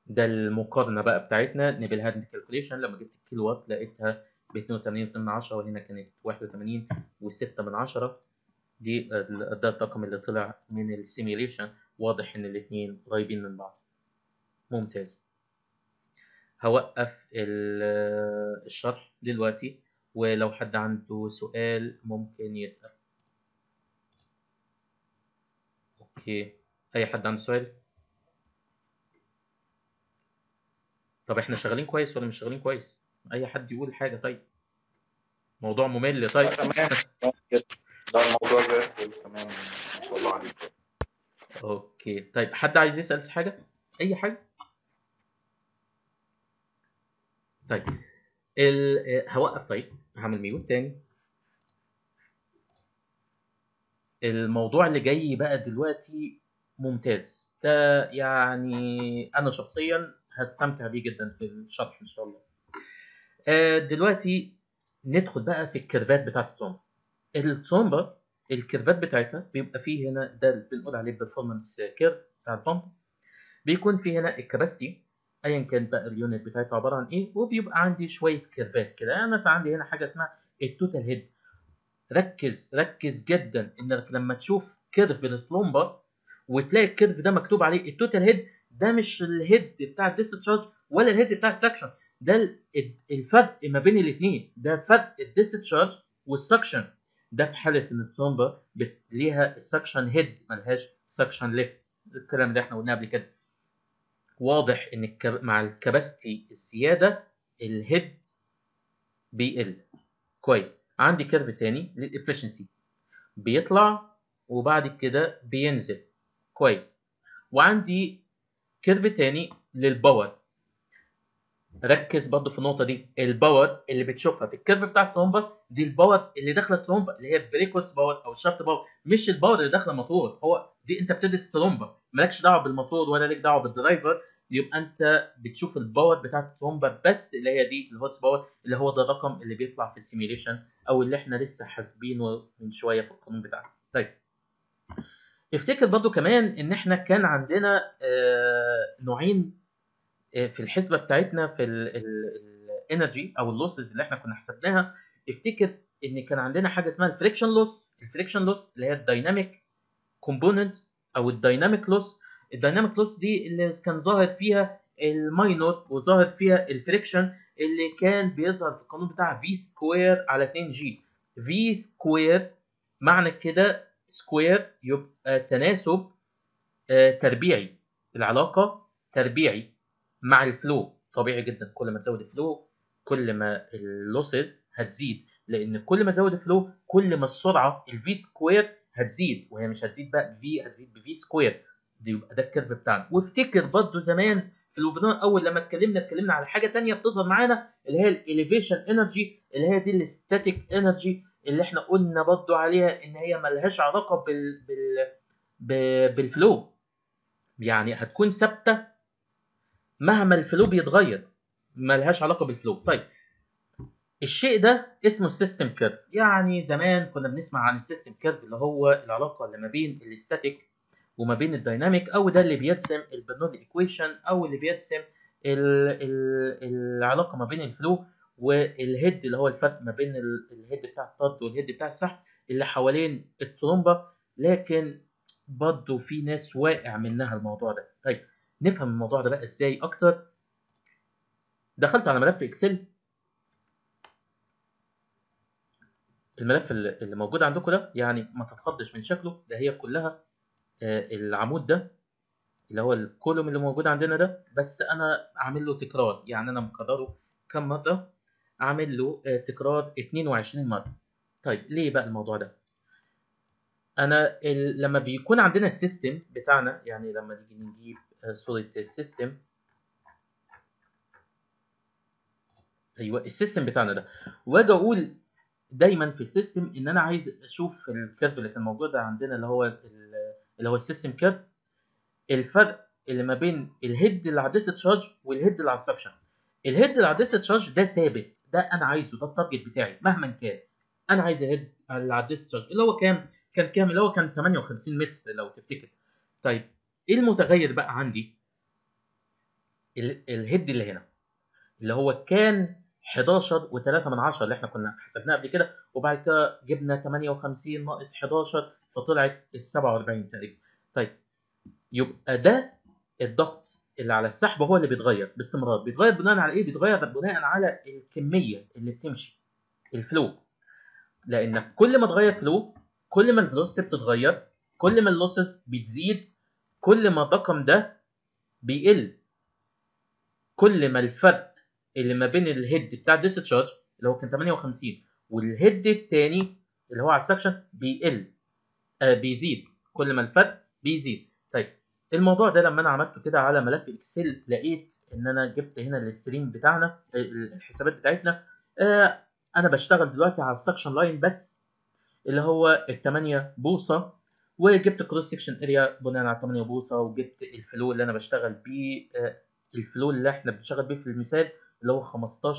ده المقارنه بقى بتاعتنا نيبل هاند كالكوليشن. لما جبت الكيلو وات لقيتها ب 82.2 وهنا كانت 81 و6 من 10. ده الرقم اللي طلع من السيميليشن. واضح ان الاثنين قريبين من بعض. ممتاز. هوقف الشرح دلوقتي، ولو حد عنده سؤال ممكن يسأل. اوكي، اي حد عنده سؤال؟ طب احنا شغالين كويس ولا مش شغالين كويس؟ اي حد يقول حاجة. طيب موضوع ممل. طيب تمام. ده الموضوع زي الفل. تمام، ما شاء الله عليك. اوكي، طيب حد عايز يسأل حاجة؟ اي حاجة؟ طيب هوقف. طيب هعمل ميوت تاني. الموضوع اللي جاي بقى دلوقتي ممتاز. ده يعني انا شخصيا هستمتع بيه جدا في الشرح ان شاء الله. دلوقتي ندخل بقى في الكيرفات بتاعت الترومبا. الترومبا الكيرفات بتاعتها بيبقى فيه هنا، ده اللي بنقول عليه البرفورمانس كيرف بتاع البامب. بيكون فيه هنا الكباستي ايا كان بقى اليونت بتاعتها عباره عن ايه، وبيبقى عندي شويه كيرفات كده. يعني مثلا عندي هنا حاجه اسمها التوتال هيد. ركز جدا انك لما تشوف كيرف للترومبا وتلاقي الكيرف ده مكتوب عليه التوتال هيد، ده مش الهيد بتاع الديسشارج ولا الهيد بتاع السكشن. ده الفرق ما بين الاثنين، ده فرق الديسشارج والسكشن. ده في حاله ان الترومبا ليها السكشن هيد ملهاش سكشن ليفت. الكلام اللي احنا قلناه قبل كده. واضح ان مع الكباستي الزياده الهيد بيقل. كويس. عندي كيرف تاني للافشنسي بيطلع وبعد كده بينزل. كويس. وعندي كيرف تاني للباور. ركز برضو في النقطه دي. الباور اللي بتشوفها في الكيرف بتاع الترومبا دي الباور اللي داخله الترومبا اللي هي البريكوس باور او الشافت باور، مش الباور اللي داخله الموتور. هو دي انت بتدرس ترومبا مالكش دعوه بالموتور ولا ليك دعوه بالدرايفر. يبقى انت بتشوف الباور بتاعت الترومبا بس، اللي هي دي الهورس باور، اللي هو ده الرقم اللي بيطلع في السيميليشن او اللي احنا لسه حاسبينه من شويه في القانون بتاعنا. طيب افتكر برضو كمان ان احنا كان عندنا نوعين في الحسبه بتاعتنا في الانرجي او اللوسز اللي احنا كنا حسبناها. افتكر ان كان عندنا حاجه اسمها الفريكشن لوس. الفريكشن لوس اللي هي الدايناميك كومبوننت او الدايناميك لوس. الدايناميك لوس دي اللي كان ظاهر فيها الماينوت وظاهر فيها الفريكشن، اللي كان بيظهر في القانون بتاع في سكوير على 2 جي. في سكوير معنى كده سكوير يبقى تناسب تربيعي. العلاقه تربيعي مع الفلو. طبيعي جدا كل ما تزود الفلو كل ما اللوسز هتزيد، لان كل ما زود الفلو كل ما السرعه الفي سكوير هتزيد، وهي مش هتزيد بقى بفي، هتزيد بفي سكوير. دي يبقى ده الكيرف بتاعنا. وافتكر برضو زمان في الويبينار اول لما اتكلمنا على حاجه ثانيه بتظهر معانا اللي هي الاليفيشن انرجي، اللي هي دي الستاتيك انرجي اللي احنا قلنا برضو عليها ان هي ملهاش علاقه بالفلو. يعني هتكون ثابته مهما الفلو بيتغير، ملهاش علاقه بالفلو. طيب الشيء ده اسمه السيستم كيرف. يعني زمان كنا بنسمع عن السيستم كيرف اللي هو العلاقه اللي ما بين الاستاتيك وما بين الدايناميك، او ده اللي بيرسم البرنولي ايكويشن، او اللي بيرسم العلاقه ما بين الفلو والهيد، اللي هو الفرق ما بين الهيد بتاع الطرد والهيد بتاع السحب اللي حوالين الترومبا. لكن برضه في ناس واقع منها الموضوع ده. طيب نفهم الموضوع ده بقى ازاي اكتر. دخلت على ملف اكسل. الملف اللي موجود عندكم ده يعني ما تتخضش من شكله، ده هي كلها العمود ده اللي هو الكولوم اللي موجود عندنا ده، بس انا عامل له تكرار. يعني انا مكرره كم مره؟ عامل له تكرار 22 مره. طيب ليه بقى الموضوع ده؟ انا لما بيكون عندنا السيستم بتاعنا، يعني لما نيجي نجيب صوره السيستم، ايوه السيستم بتاعنا ده، واجي اقول دايما في السيستم ان انا عايز اشوف الكيرف اللي كان موجود عندنا اللي هو السيستم كيرف، الفرق اللي ما بين الهيد اللي على الديسشارج والهيد اللي على السكشن. الهيد اللي على الديسشارج ده ثابت، ده انا عايزه، ده التارجت بتاعي مهما كان. انا عايز الهيد اللي على الديسشارج اللي هو كان كام؟ اللي هو كان 58 متر لو تفتكر. طيب ايه المتغير بقى عندي؟ الهيد اللي هنا اللي هو كان 11.3 اللي احنا كنا حسبناه قبل كده، وبعد كده جبنا 58 ناقص 11 فطلعت ال 47 تقريبا. طيب يبقى ده الضغط اللي على السحب هو اللي بيتغير باستمرار. بيتغير بناء على ايه؟ بيتغير بناء على الكميه اللي بتمشي، الفلو. لان كل ما تغير فلو كل ما الفلوسيتي بتتغير، كل ما اللوسز بتزيد، كل ما الرقم ده بيقل، كل ما الفرق اللي ما بين الهيد بتاع الديسشارج اللي هو كان 58 والهيد الثاني اللي هو على السكشن بيقل، بيزيد، كل ما الفرق بيزيد. طيب الموضوع ده لما انا عملته كده على ملف اكسل لقيت ان انا جبت هنا الستريم بتاعنا، الحسابات بتاعتنا. انا بشتغل دلوقتي على السكشن لاين بس اللي هو ال 8 بوصه، وجبت كروس سكشن اريا بناء على 8 بوصه، وجبت الفلو اللي انا بشتغل بيه، الفلو اللي احنا بنشتغل بيه في المثال اللي هو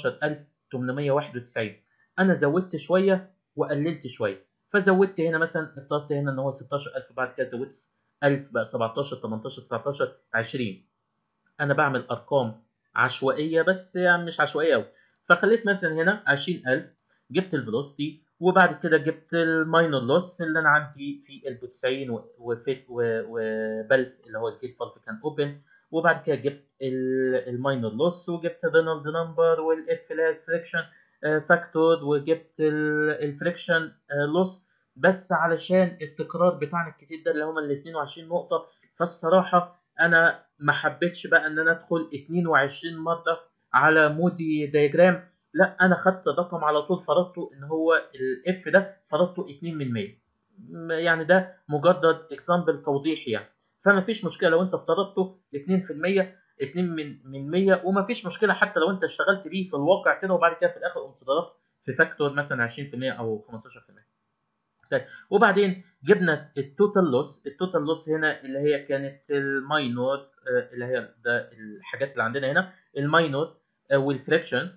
15891. انا زودت شويه وقللت شويه، فزودت هنا مثلا اخترت هنا ان هو 16000، بعد كده زودت 1000 بقى 17 18 19 20. انا بعمل ارقام عشوائيه بس يعني مش عشوائيه قوي، فخليت مثلا هنا 20000. جبت الفيلوسيتي وبعد كده جبت الماينر لوس اللي انا عندي في البو 90 وبلف اللي هو الجيت بلف كان اوبن، وبعد كده جبت الماينر لوس وجبت رينولد نمبر والاف اللي هي الفريكشن فاكتور، وجبت الفريكشن لوس. بس علشان التكرار بتاعنا الكتير ده اللي هما ال 22 نقطه، فالصراحه انا ما حبيتش بقى ان انا ادخل 22 مره على مودي دايجرام. لا انا خدت رقم على طول فرضته ان هو الاف ده فرضته 2%. يعني ده مجرد اكزامبل توضيحي يعني، فما فيش مشكله لو انت افترضته 2%، 2 من 100، وما فيش مشكله حتى لو انت اشتغلت بيه في الواقع كده وبعد كده في الاخر قمت ضربت في فاكتور مثلا 20% او 15%. طيب وبعدين جبنا التوتال لوس. التوتال لوس هنا اللي هي كانت الماينور، اللي هي ده الحاجات اللي عندنا هنا الماينور والفريكشن،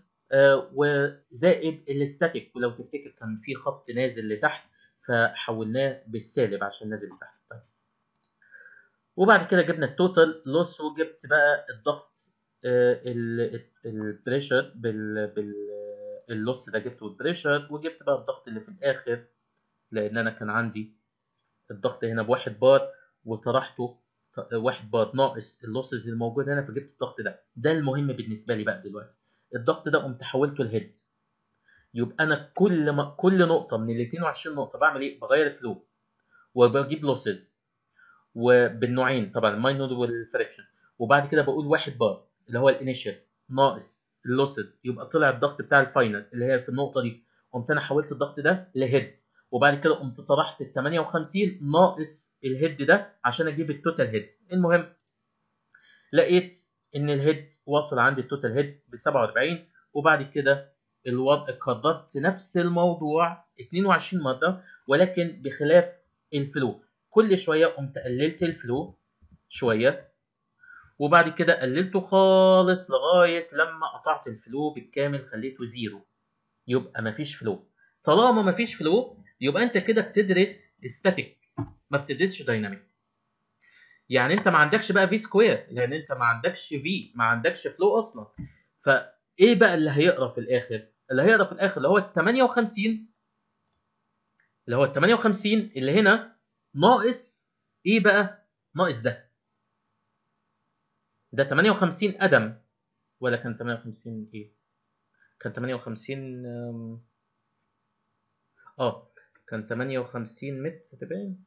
وزائد الاستاتيك. ولو تفتكر كان في خط نازل لتحت فحولناه بالسالب عشان نازل لتحت. طيب وبعد كده جبنا التوتال لوس وجبت بقى الضغط، البريشر باللوس ده جبته البريشر، وجبت بقى الضغط اللي في الاخر لان انا كان عندي الضغط هنا بواحد بار وطرحته 1 بار ناقص اللوسز الموجود هنا، فجبت الضغط ده. ده المهم بالنسبه لي بقى دلوقتي، الضغط ده قمت حولته لهيد. يبقى انا كل نقطه من ال 22 نقطه بعمل ايه؟ بغير الفلو وبجيب لوسز وبالنوعين طبعا الماينور والفريكشن، وبعد كده بقول 1 بار اللي هو الانيشال ناقص اللوسز، يبقى طلع الضغط بتاع الفاينل اللي هي في النقطه دي. قمت انا حولت الضغط ده لهيد، وبعد كده قمت طرحت ال 58 ناقص الهيد ده عشان اجيب التوتال هيد. المهم لقيت ان الهيد واصل عندي التوتال هيد ب 47، وبعد كده الوضع قررت نفس الموضوع 22 مره ولكن بخلاف الفلو. كل شويه قمت قللت الفلو شويه، وبعد كده قللته خالص لغايه لما قطعت الفلو بالكامل خليته زيرو، يبقى مفيش فلو. طالما مفيش فلو يبقى انت كده بتدرس ستاتيك ما بتدرسش دايناميك. يعني انت ما عندكش بقى في سكوير لان انت ما عندكش في، ما عندكش فلو اصلا. فايه بقى اللي هيقرا في الاخر؟ اللي هيقرا في الاخر اللي هو ال 58، اللي هو ال 58 اللي هنا ناقص ايه بقى؟ ناقص ده 58 قدم، ولا كان 58 ايه؟ كان 58 كان 58 متر تبين.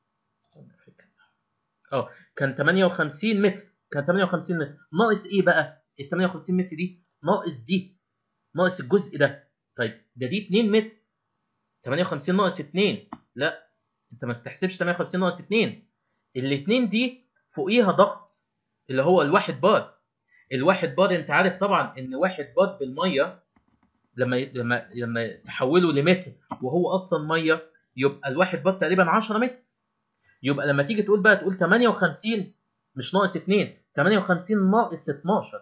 كان 58 متر، كان 58 متر ناقص ايه بقى؟ ال 58 متر دي ناقص دي، ناقص الجزء ده. طيب ده دي 2 متر، 58 ناقص 2، لا انت ما بتحسبش 58 ناقص 2. الاثنين دي فوقيها ضغط اللي هو الواحد بار. الواحد بار انت عارف طبعا ان واحد بار بالميه لما تحوله لمتر وهو اصلا ميه يبقى الواحد بار تقريبا 10 متر. يبقى لما تيجي تقول بقى تقول 58 مش ناقص 2، 58 ناقص 12،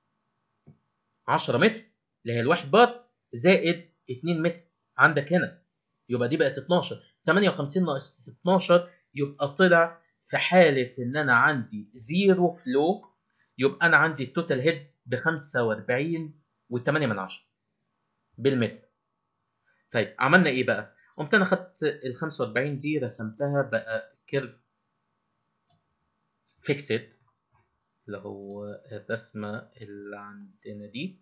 10 متر اللي هي الواحد بار زائد 2 متر عندك هنا، يبقى دي بقت 12. 58 ناقص 12 يبقى طلع في حالة ان انا عندي زيرو فلو يبقى انا عندي التوتال هيد ب 45.8 بالمتر. طيب عملنا ايه بقى؟ قمت انا خدت ال 45 دي رسمتها بقى كيرف فيكسد، اللي هو الرسمه اللي عندنا دي.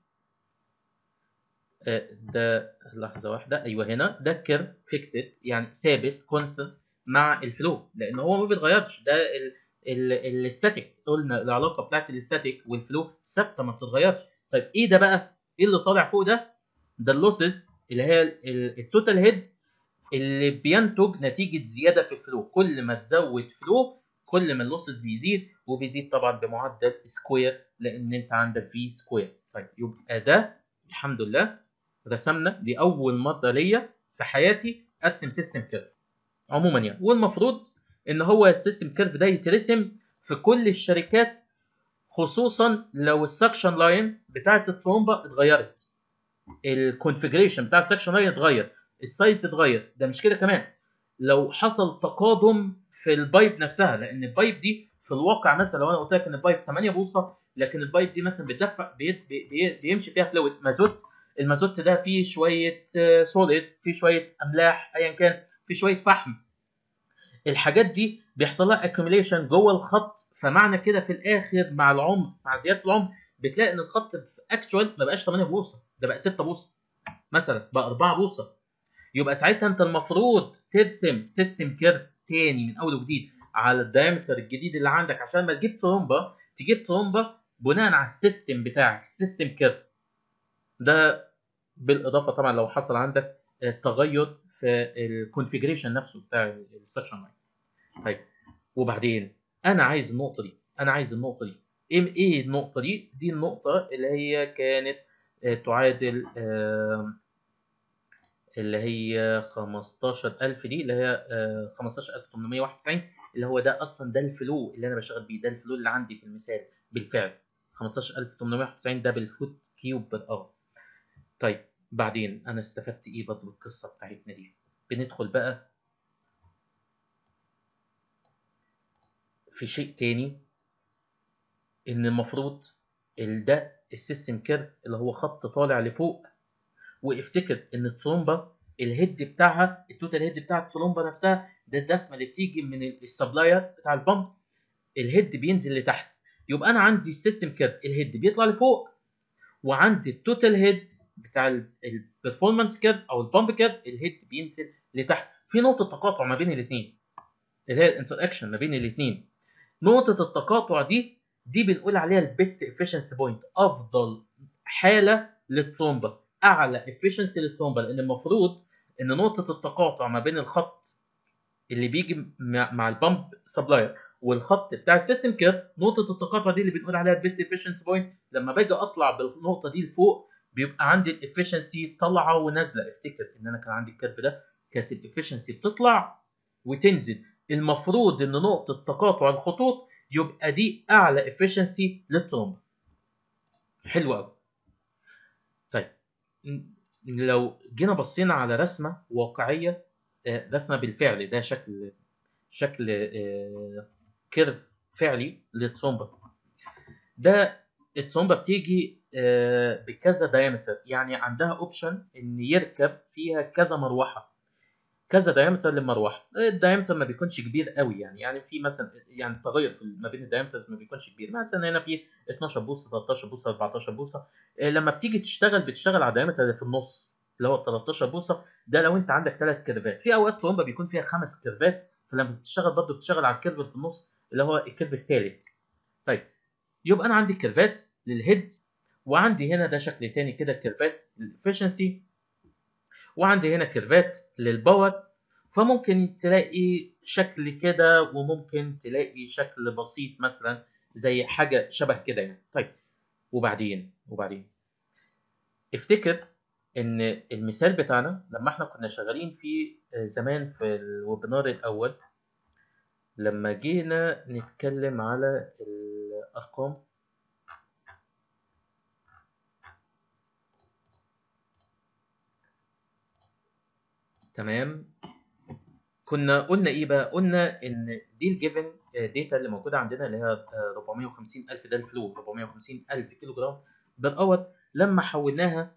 ده لحظه واحده، ايوه هنا ده كيرف فيكسد يعني ثابت كونستنت مع الفلو، لان هو ما بيتغيرش. ده الاستاتيك، قلنا العلاقه بتاعت الاستاتيك والفلو ثابته ما بتتغيرش. طيب ايه ده بقى؟ ايه اللي طالع فوق ده؟ ده اللوسز اللي هي التوتال هيد اللي بينتج نتيجه زياده في الفلو. كل ما تزود فلو كل ما اللوسز بيزيد، وبيزيد طبعا بمعدل سكوير لان انت عندك في سكوير. طيب يبقى ده الحمد لله رسمنا دي اول مره ليا في حياتي ارسم سيستم كيرف عموما يعني. والمفروض ان هو السيستم كيرف ده يترسم في كل الشركات، خصوصا لو السكشن لاين بتاعت الترومبه اتغيرت، الكونفيجريشن بتاع السكشن لاين اتغير، السايز اتغير. ده مش كده كمان، لو حصل تقادم في البايب نفسها، لان البايب دي في الواقع مثلا لو انا قلت لك ان البايب 8 بوصه، لكن البايب دي مثلا بتدفع بيمشي فيها فلويد مازوت، المازوت ده فيه شويه سوليد، فيه شويه املاح ايا كان، فيه شويه فحم. الحاجات دي بيحصل لها اكيوميليشن جوه الخط، فمعنى كده في الاخر مع العمر، مع زياده العمر، بتلاقي ان الخط اكشوال ما بقاش 8 بوصه، ده بقى 6 بوصه مثلا، بقى 4 بوصه. يبقى ساعتها انت المفروض ترسم سيستم كيرف تاني من اول وجديد على الدايمتر الجديد اللي عندك، عشان ما تجيب ترومبه، تجيب ترومبه بناء على السيستم بتاعك، السيستم كيرف ده. بالاضافه طبعا لو حصل عندك تغير في الكونفيجريشن نفسه بتاع السكشن لاين. طيب وبعدين انا عايز النقطه دي، انا عايز النقطه دي. ايه النقطه دي؟ دي النقطه اللي هي كانت تعادل اللي هي 15000 دي، اللي هي 15891، اللي هو ده اصلا ده الفلو اللي انا بشتغل بيه، ده الفلو اللي عندي في المثال بالفعل 15891 ده بالفوت كيوب بر اور. طيب بعدين انا استفدت ايه برضه بالقصه بتاعتنا دي؟ بندخل بقى في شيء تاني، ان المفروض ده السيستم كيرف اللي هو خط طالع لفوق. وافتكر ان الترومبه الهيد بتاعها، التوتال هيد بتاع الترومبه نفسها، ده الدسمه اللي بتيجي من السبلاير بتاع البامب، الهيد بينزل لتحت. يبقى انا عندي السيستم كيرف الهيد بيطلع لفوق، وعندي التوتال هيد بتاع البرفورمانس كيرف او البامب كيرف الهيد بينزل لتحت. في نقطه تقاطع ما بين الاثنين، اللي هي الانتراكشن ما بين الاثنين. نقطه التقاطع دي بنقول عليها البيست افشنسي بوينت، افضل حاله للترومبه، اعلى افشنسي للترومبه، لان المفروض ان نقطه التقاطع ما بين الخط اللي بيجي مع البامب سبلاير والخط بتاع السيستم كيرف، نقطه التقاطع دي اللي بنقول عليها البيست افشنسي بوينت. لما باجي اطلع بالنقطه دي لفوق بيبقى عندي الافشنسي طالعه ونازله. افتكر ان انا كان عندي الكيرف ده كانت الافشنسي بتطلع وتنزل، المفروض ان نقطه تقاطع الخطوط يبقى دي اعلى افشنسي للترومبه. حلو قوي. طيب لو جينا بصينا على رسمه واقعيه، رسمه بالفعل، ده شكل كيرف فعلي للترومبه. ده الترومبه بتيجي بكذا دايمتر، يعني عندها اوبشن ان يركب فيها كذا مروحه، كذا دايمتر للمروحه. الدايمتر ما بيكونش كبير قوي، يعني في مثلا يعني التغير ما بين الدايمترز ما بيكونش كبير، مثلا هنا في 12 بوصه، 13 بوصه، 14 بوصه. لما بتيجي تشتغل بتشتغل على الدايمتر اللي في النص اللي هو 13 بوصه. ده لو انت عندك 3 كيرفات، في اوقات ترومبا بيكون فيها 5 كيرفات، فلما بتشتغل برضه بتشتغل على الكيرف اللي في النص اللي هو الكيرف الثالث. طيب يبقى انا عندي كيرفات للهيد، وعندي هنا ده شكل تاني كده كيرفات للافشنسي، وعندي هنا كيرفات للباور. فممكن تلاقي شكل كده وممكن تلاقي شكل بسيط مثلا زي حاجه شبه كده يعني. طيب وبعدين افتكر ان المثال بتاعنا لما احنا كنا شغالين فيه زمان في الويبينار الاول، لما جينا نتكلم على الارقام، تمام، كنا قلنا ايه بقى؟ قلنا ان دي الجيفن داتا اللي موجوده عندنا اللي هي 450,000، ده الفلو 450,000 كيلو جرام بير اور، لما حولناها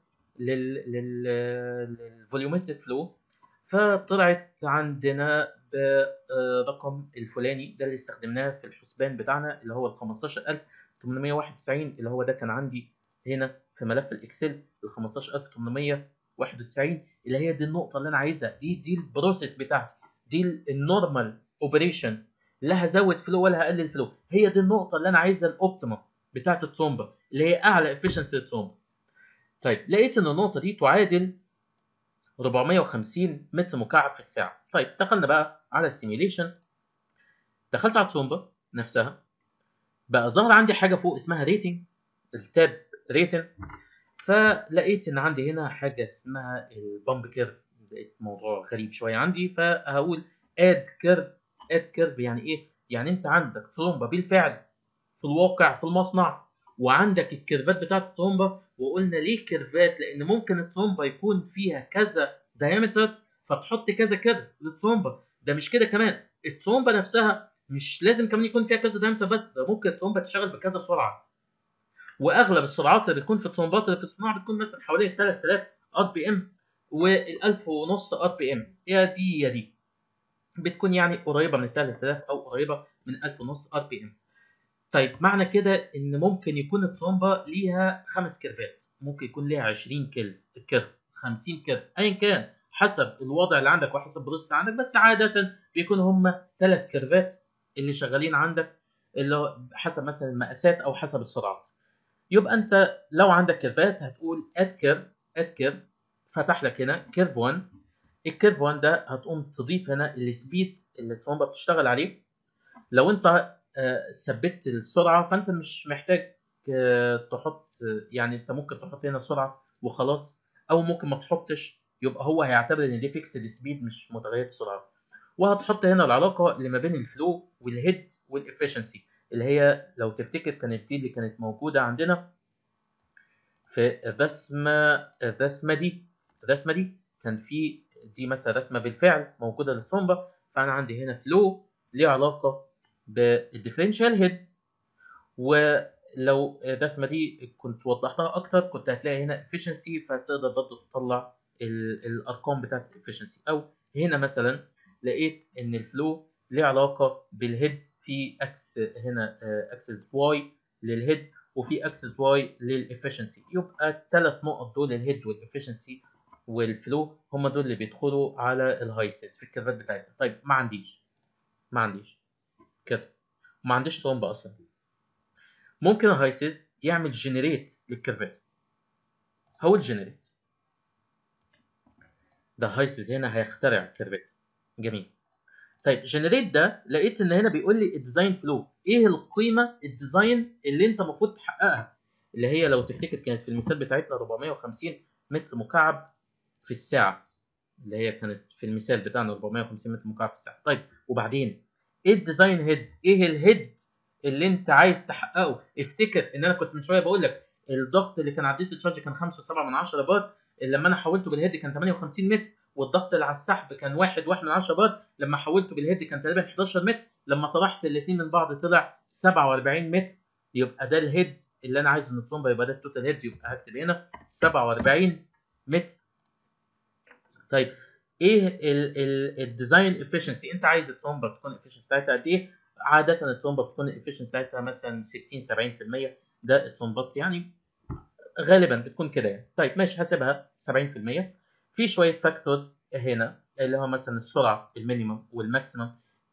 للفوليومتريك فلو فطلعت عندنا برقم الفلاني ده اللي استخدمناه في الحسبان بتاعنا اللي هو ال 15,891، اللي هو ده كان عندي هنا في ملف الاكسل ال 15,891، اللي هي دي النقطه اللي انا عايزها، دي البروسيس بتاعتي، دي النورمال اوبريشن، لا هزود فلو ولا هقلل فلو، هي دي النقطه اللي انا عايزها الاوبتيمم بتاعت الترومبا اللي هي اعلى افشنسي للترومبا. طيب لقيت ان النقطه دي تعادل 450 متر مكعب في الساعه. طيب دخلنا بقى على السيميوليشن، دخلت على الترومبا نفسها، بقى ظهر عندي حاجه فوق اسمها ريتنج، التاب ريتن، فلقيت ان عندي هنا حاجه اسمها البامب كيرف، لقيت موضوع غريب شويه عندي، فهقول اد كيرف. اد كيرف يعني ايه؟ يعني انت عندك ترومبا بالفعل في الواقع في المصنع، وعندك الكيرفات بتاعت الترومبا، وقلنا ليه كيرفات؟ لان ممكن الترومبا يكون فيها كذا دايمتر فتحط كذا كيرف للترومبا. ده مش كده كمان، الترومبا نفسها مش لازم كمان يكون فيها كذا دايمتر بس، ده ممكن الترومبا تشتغل بكذا سرعه، واغلب السرعات اللي بتكون في الترومبات اللي في الصناعه بتكون مثلا حوالي 3000 ار بي ام وال1500 ار بي ام، يا دي يا دي، بتكون يعني قريبه من 3000 او قريبه من 1500 ار بي ام. طيب معنى كده ان ممكن يكون الترومبا ليها 5 كيرفات، ممكن يكون ليها 20 كيرف 50 كيرف، ايا كان حسب الوضع اللي عندك وحسب البروسيس عندك، بس عاده بيكون هم 3 كيرفات اللي شغالين عندك، اللي هو حسب مثلا المقاسات او حسب السرعات. يبقى انت لو عندك كيرفات هتقول اد كيرف، اد كيرف، فتح لك هنا كيرف 1. الكيرف 1 ده هتقوم تضيف هنا السبيد اللي الترومبا بتشتغل عليه. لو انت ثبت السرعه فانت مش محتاج تحط، يعني انت ممكن تحط هنا سرعه وخلاص، او ممكن ما تحطش، يبقى هو هيعتبر ان دي فيكس السبيد مش متغير السرعه. وهتحط هنا العلاقه اللي ما بين الفلو والهيد والافشنسي، اللي هي لو تفتكر كانت دي اللي كانت موجوده عندنا في الرسمه دي كان في دي مثلا رسمه بالفعل موجوده للترومبا، فانا عندي هنا فلو ليه علاقه بالديفرنشال هيد، ولو الرسمه دي كنت وضحتها اكتر كنت هتلاقي هنا efficiency، فتقدر برضه تطلع الارقام بتاعت efficiency. او هنا مثلا لقيت ان الفلو ليه علاقه بالهيد، في اكس هنا اكسس واي للهيد وفي اكسس واي للافشنسي، يبقى الثلاث نقط دول الهيد والافشنسي والفلو هم دول اللي بيدخلوا على الهايسيس في الكيرفات بتاعتنا. طيب ما عنديش كده، ما عنديش ترومبا اصلا. ممكن الهايسيس يعمل جنريت للكيرفات، هو الجنريت ده هايسيس هنا هيخترع كيرفات. جميل. طيب جنريت ده لقيت ان هنا بيقول لي الديزاين فلو، ايه القيمه الديزاين اللي انت المفروض تحققها، اللي هي لو تفتكر كانت في المثال بتاعتنا 450 متر مكعب في الساعه، اللي هي كانت في المثال بتاعنا 450 متر مكعب في الساعه. طيب وبعدين ايه الديزاين هيد؟ ايه الهيد اللي انت عايز تحققه؟ افتكر ان انا كنت من شويه بقول لك الضغط اللي كان على الديس تشارج كان 5.7 بار، لما انا حولته بالهيد كان 58 متر، والضغط اللي على السحب كان 1.1 بار، لما حولته بالهيد كان تقريبا 11 متر، لما طرحت الاثنين من بعض طلع 47 متر. يبقى ده الهيد اللي انا عايزه من الترومبا، يبقى ده التوتال هيد، يبقى هكتب هنا 47 متر. طيب ايه الديزاين افشنسي؟ انت عايز الترومبا تكون الافشنسي بتاعتها قد ايه؟ عاده الترومبا بتكون الافشنسي بتاعتها مثلا 60 70%، ده الترومبات يعني غالبا بتكون كده يعني. طيب ماشي هسيبها 70%. في شويه فاكتورز هنا اللي هو مثلا السرعه المينيمم والماكسيمم،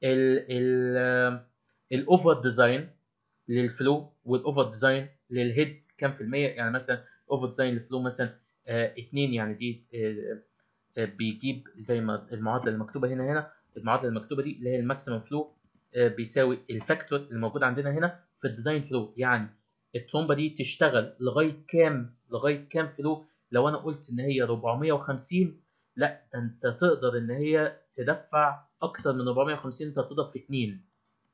الاوفر ديزاين للفلو والاوفر ديزاين للهيد كام في المية، يعني مثلا اوفر ديزاين للفلو مثلا 2، يعني دي بيجيب زي ما المعادله المكتوبه هنا المعادله المكتوبه دي اللي هي الماكسيمم فلو بيساوي الفاكتور اللي موجود عندنا هنا في الديزاين فلو، يعني الترومبه دي تشتغل لغايه كام فلو؟ لو انا قلت ان هي 450، لا انت تقدر ان هي تدفع اكتر من 450، انت تضرب في 2.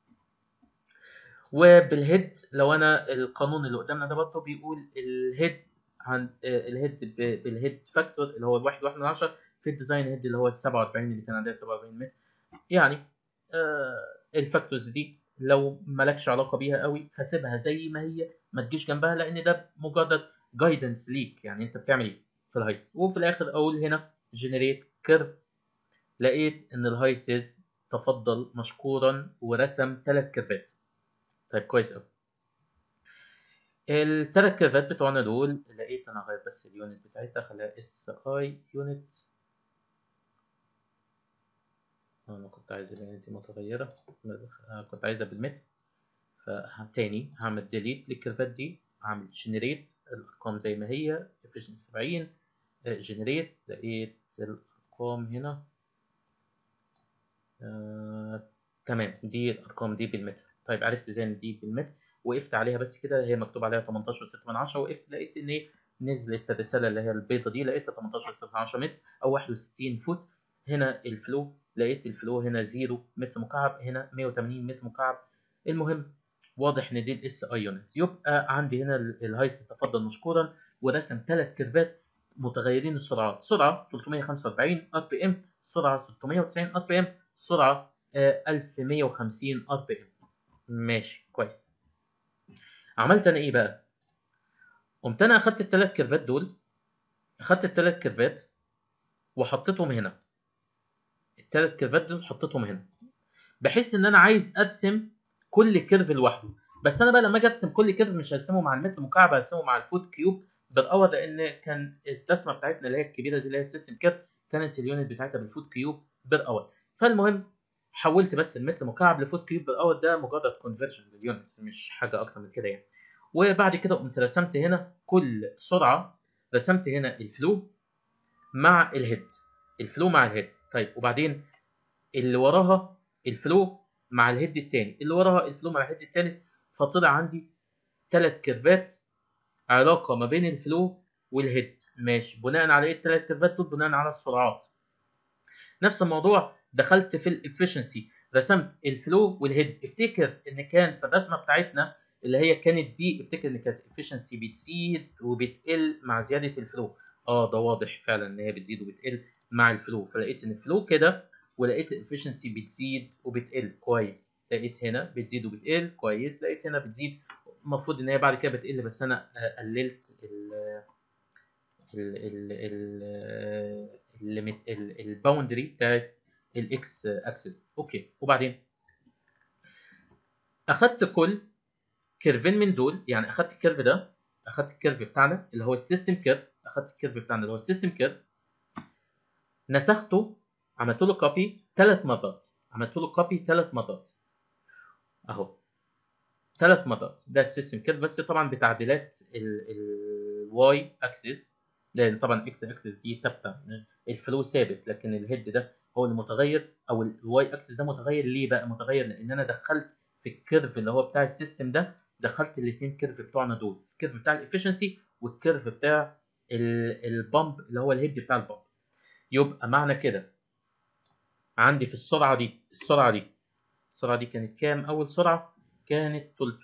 وبالهيد لو انا القانون اللي قدامنا ده برضه بيقول الهيد عن الهيد بالهيد فاكتور اللي هو 1.1 في الديزاين هيد اللي هو ال 47 اللي كان عندها 47 متر، يعني الفاكتورز دي لو مالكش علاقه بيها قوي فسيبها زي ما هي، ما تجيش جنبها، لان ده مجرد جايدنس ليك، يعني انت بتعمل ايه في الهايس. وفي الاخر اقول هنا جنريت كيرف، لقيت ان الهايسز تفضل مشكورا ورسم 3 كيرفات. طيب كويس قوي. الثلاث كيرفات بتوعنا دول لقيت انا غير بس اليونت بتاعتها، خليها اس اي يونت. انا كنت عايز اليونت دي متغيره، كنت عايزها بالمتر، فتاني هعمل ديليت للكيرفات دي، هعمل جنريت الارقام زي ما هي efficiency 70 جنريت. لقيت الارقام هنا تمام، دي الارقام دي بالمتر. طيب عرفت ازاي ان دي بالمتر، وقفت عليها بس كده، هي مكتوب عليها 18.6، وقفت لقيت ان ايه، نزلت الرساله اللي هي البيضه دي، لقيتها 18.6 متر او 61 فوت. هنا الفلو، لقيت الفلو هنا 0 متر مكعب، هنا 180 متر مكعب. المهم واضح ان دي الاس اي يونت. يبقى عندي هنا الهايسس تفضل مشكورا ورسم 3 كيرفات متغيرين السرعات، سرعه 345 ار بي ام، سرعه 690 ار بي ام، سرعه 1150 ار بي ام. ماشي كويس. عملت انا ايه بقى؟ قمت انا اخدت الثلاث كيرفات دول، اخدت الثلاث كيرفات وحطيتهم هنا، الثلاث كيرفات دول حطيتهم هنا، بحيث ان انا عايز ارسم كل كيرف لوحده. بس انا بقى لما اجي ارسم كل كيرف مش هرسمه مع المتر مكعب، هرسمه مع الفوت كيوب بالاور، لان كان الرسمه بتاعتنا اللي هي الكبيره دي اللي هي السيستم كيرف كانت اليونت بتاعتها بالفوت كيوب بالاور. فالمهم حولت بس المتر مكعب لفوت كيوب بالاور، ده مجرد كونفرجن لليونتس مش حاجه اكتر من كده يعني. وبعد كده قمت رسمت هنا كل سرعه، رسمت هنا الفلو مع الهيد، الفلو مع الهيد. طيب وبعدين اللي وراها الفلو مع الهيد التاني، اللي وراها الفلو مع الهيد التالت، فطلع عندي 3 كيرفات علاقه ما بين الفلو والهيد. ماشي، بناء على ايه ال3 كيرفات دول؟ بناء على السرعات. نفس الموضوع دخلت في الافشنسي، رسمت الفلو والهيد. افتكر ان كان في الرسمه بتاعتنا اللي هي كانت دي، افتكر ان كانت الافشنسي بتزيد وبتقل مع زياده الفلو. ده واضح فعلا ان هي بتزيد وبتقل مع الفلو، فلقيت ان الفلو كده، ولقيت الافشنسي بتزيد وبتقل كويس، لقيت هنا بتزيد وبتقل كويس، لقيت هنا بتزيد، المفروض ان هي بعد كده بتقل، بس انا قللت الباوندري بتاعت الاكس اكسس. اوكي، وبعدين اخدت كل كيرفين من دول، يعني اخدت الكيرف ده، اخدت الكيرف بتاعنا اللي هو السيستم كيرف، اخدت الكيرف بتاعنا اللي هو السيستم كيرف، نسخته، عملت له كوبي 3 مرات، عملت له كوبي 3 مرات اهو، 3 مرات. ده السيستم كيرف، بس طبعا بتعديلات الواي اكسس، لان طبعا اكس اكسس دي ثابته، الفلو ثابت، لكن الهيد ده هو المتغير، او الواي اكسس ده متغير. ليه بقى متغير؟ لان انا دخلت في الكيرف اللي هو بتاع السيستم ده، دخلت الاثنين كيرف بتوعنا دول، الكيرف بتاع الافشنسي والكيرف بتاع البامب اللي هو الهيد بتاع البامب. يبقى معنى كده عندي في السرعه دي، السرعه دي كانت كام؟ اول سرعه كانت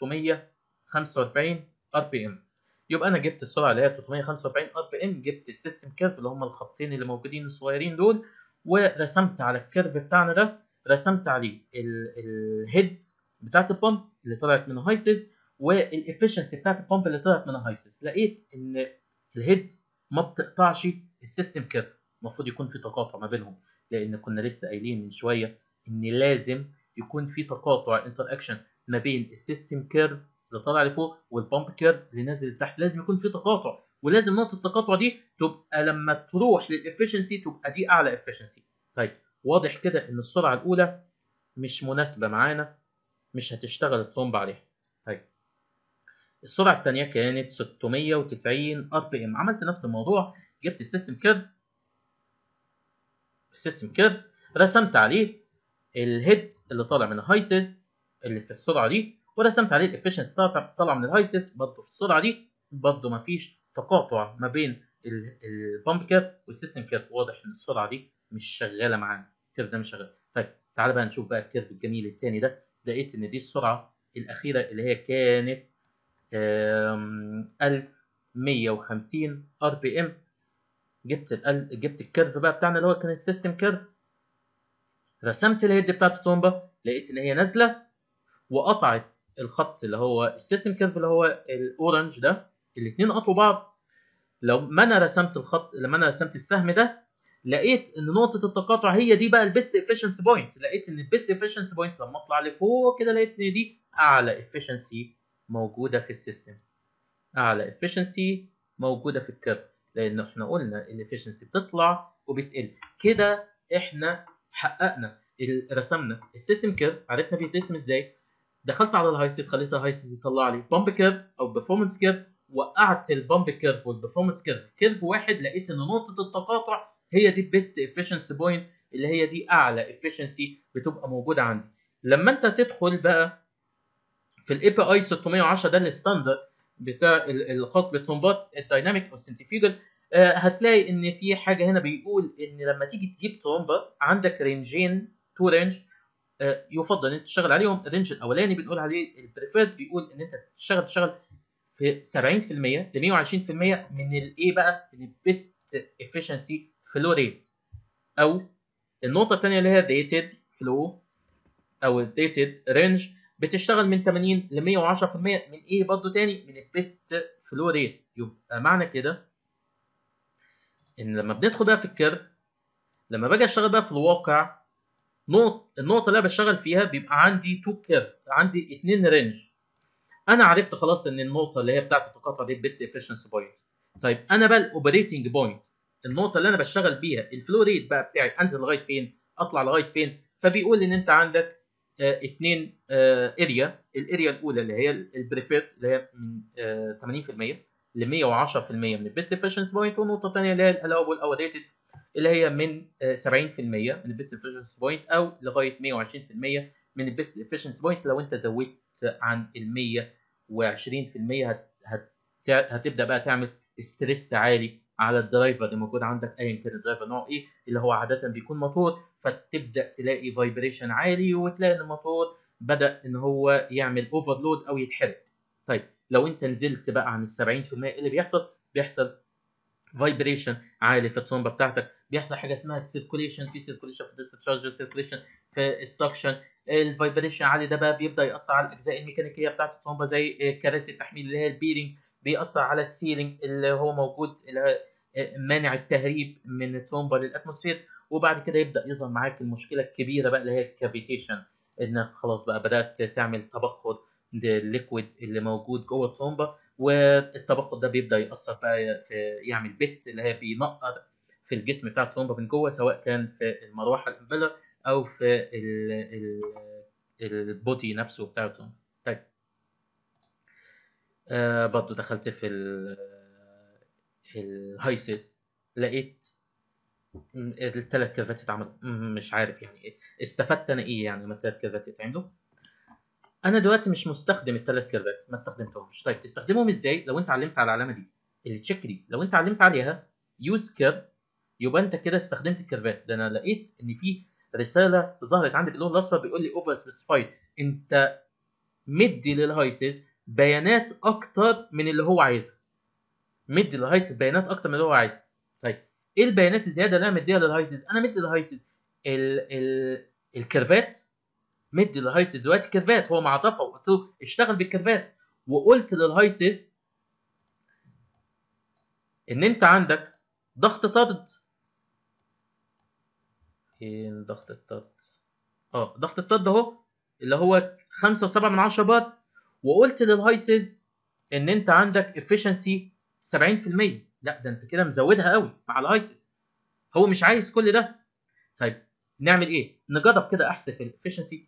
345 ار بي ام. يبقى انا جبت السرعه اللي هي 345 ار بي ام، جبت السيستم كيرف اللي هم الخطين اللي موجودين الصغيرين دول، ورسمت على الكيرف بتاعنا ده، رسمت عليه الهيد بتاعت البامب اللي طلعت من هايسز، والافشنسي بتاعت البامب اللي طلعت من هايسز. لقيت ان الهيد ما بتقطعش السيستم كيرف، المفروض يكون في تقاطع ما بينهم، لان كنا لسه قايلين من شويه ان لازم يكون في تقاطع انتر اكشن ما بين السيستم كيرف اللي طالع لفوق والبامب كيرف اللي نازل لتحت، لازم يكون في تقاطع، ولازم نقطه التقاطع دي تبقى لما تروح للافشنسي تبقى دي اعلى افشنسي. طيب واضح كده ان السرعه الاولى مش مناسبه معانا، مش هتشتغل الترومبه عليها. طيب السرعه الثانيه كانت 690 ار بي ام، عملت نفس الموضوع، جبت السيستم كيرف، رسمت عليه الهيد اللي طالع من الهايسز اللي في السرعه دي، ورسمت عليه الافشنسي طالع من الهايسز برضه في السرعه دي، برضه مفيش تقاطع ما بين البامب كيرف والسيستم كيرف. واضح ان السرعه دي مش شغاله معانا، الكيرف ده مش شغال. طيب تعالى بقى نشوف بقى الكيرف الجميل الثاني ده. لقيت ان دي السرعه الاخيره اللي هي كانت 1150 ار بي ام. جبت الكيرف بقى بتاعنا اللي هو كان السيستم كيرف، رسمت الهيد بتاعت الترومبه، لقيت ان هي نازله وقطعت الخط اللي هو السيستم كيرف اللي هو الاورنج ده، الاثنين قطعوا بعض. لما انا رسمت السهم ده، لقيت ان نقطه التقاطع هي دي بقى البيست افشنسي بوينت. لقيت ان البيست افشنسي بوينت لما اطلع لفوق كده، لقيت ان دي اعلى افشنسي موجوده في السيستم، اعلى افشنسي موجوده في الكيرف، لان احنا قلنا الافشنسي بتطلع وبتقل. كده احنا حققنا رسمنا السيستم كيرف، عرفنا بيترسم ازاي. دخلت على الهايسيس، خليت الهايسيس يطلع لي بامب كيرف او بيرفورمانس كيرف، وقعت البامب كيرف والبرفورمانس كيرف واحد، لقيت ان نقطه التقاطع هي دي البيست افشنسي بوينت، اللي هي دي اعلى افشنسي بتبقى موجوده عندي. لما انت تدخل بقى في الاي بي اي 610 ده الستاندرد بتاع الخاص بالترومبات الدايناميك او السنتريفيوجال، هتلاقي ان في حاجه هنا بيقول ان لما تيجي تجيب ترومبه عندك رينجين، تو رينج، يفضل ان انت تشتغل عليهم. الرينج الاولاني بنقول عليه البريفيرد، بيقول ان انت تشتغل في 70% ل 120% من الايه بقى، من البيست افشنسي فلو ريت. او النقطه الثانيه اللي هي ديتد فلو او الديتد رينج، بتشتغل من 80 ل 110% من ايه برضه تاني، من البيست فلو ريت. يبقى معنى كده ان لما بندخل بقى في الكيرف، لما باجي اشتغل بقى في الواقع، النقطه اللي انا بشتغل فيها بيبقى عندي تو كيرف، عندي 2 رينج. انا عرفت خلاص ان النقطه اللي هي بتاعت التقاطع دي البيست افشنسي بوينت. طيب انا بقى الاوبريتنج بوينت، النقطه اللي انا بشتغل بيها الفلو ريت بقى بتاعي، انزل لغايه فين، اطلع لغايه فين. فبيقول ان انت عندك 2 اريا. الاريا الاولى اللي هي البريفيرت اللي هي من 80% ل 110% من البيست افشنسي بوينت، والنقطه الثانيه اللي هي الالاوبل او ريتد اللي هي من 70% من البيست افشنسي بوينت او لغايه 120% من البيست افشنسي بوينت. لو انت زودت عن ال 120% هتبدا بقى تعمل ستريس عالي على الدرايفر اللي موجود عندك، ايا كان الدرايفر نوعه ايه، اللي هو عاده بيكون موتور. فتبدا تلاقي فايبريشن عالي، وتلاقي ان الموتور بدا ان هو يعمل اوفرلود او يتحرق. طيب لو انت نزلت بقى عن ال 70%، اللي بيحصل فايبريشن عالي في الترومبه بتاعتك، بيحصل حاجه اسمها السيركوليشن، في سيركوليشن في الديسشارج، وسيركوليشن في السكشن. الفايبريشن عالي ده بقى بيبدا ياثر على الاجزاء الميكانيكيه بتاعت الترومبه، زي كراسي التحميل اللي هي البيرنج، بيأثر على السيلينج اللي هو موجود، اللي هو مانع التهريب من الترومبه للاتموسفير. وبعد كده يبدا يظهر معاك المشكله الكبيره بقى اللي هي الكافيتيشن، انك خلاص بقى بدات تعمل تبخر للليكويد اللي موجود جوه الترومبه، والتبخر ده بيبدا ياثر بقى في يعمل بت اللي هي بينقر في الجسم بتاع الترومبه من جوه، سواء كان في المروحه الامبلر او في البودي نفسه بتاع الترومبه. طيب برضو دخلت في الهايسيس، لقيت الثلاث كيرفات اتعملوا. مش عارف يعني ايه استفدت انا ايه يعني لما الثلاث كيرفات اتعملوا. انا دلوقتي مش مستخدم الثلاث كيرفات، ما استخدمتهمش. طيب تستخدمهم ازاي؟ لو انت علمت على العلامه دي، التشيك دي، لو انت علمت عليها يوز كيرف، يبقى انت كده استخدمت الكيرفات. ده انا لقيت ان في رساله ظهرت عندي باللون الاصفر بيقول لي اوفر سبيسيفايد، انت مدي للهايسيس بيانات اكتر من اللي هو عايزها، مدي للهايسيس بيانات اكتر من اللي هو عايزها. طيب ايه البيانات الزياده اللي انا مديها للهايسيس؟ انا مدي للهايسيس الكيرفات، مدي للهايسيس دلوقتي كيرفات، هو معطفها وقلت له اشتغل بالكيرفات، وقلت للهايسيس ان انت عندك ضغط طرد. فين ضغط الطرد؟ ضغط الطرد اهو، اللي هو 5.7 بار. وقلت للهايسيس ان انت عندك افشنسي 70%. لا ده انت كده مزودها قوي مع الهايسيس، هو مش عايز كل ده. طيب نعمل ايه؟ نجرب كده احسب الافشنسي.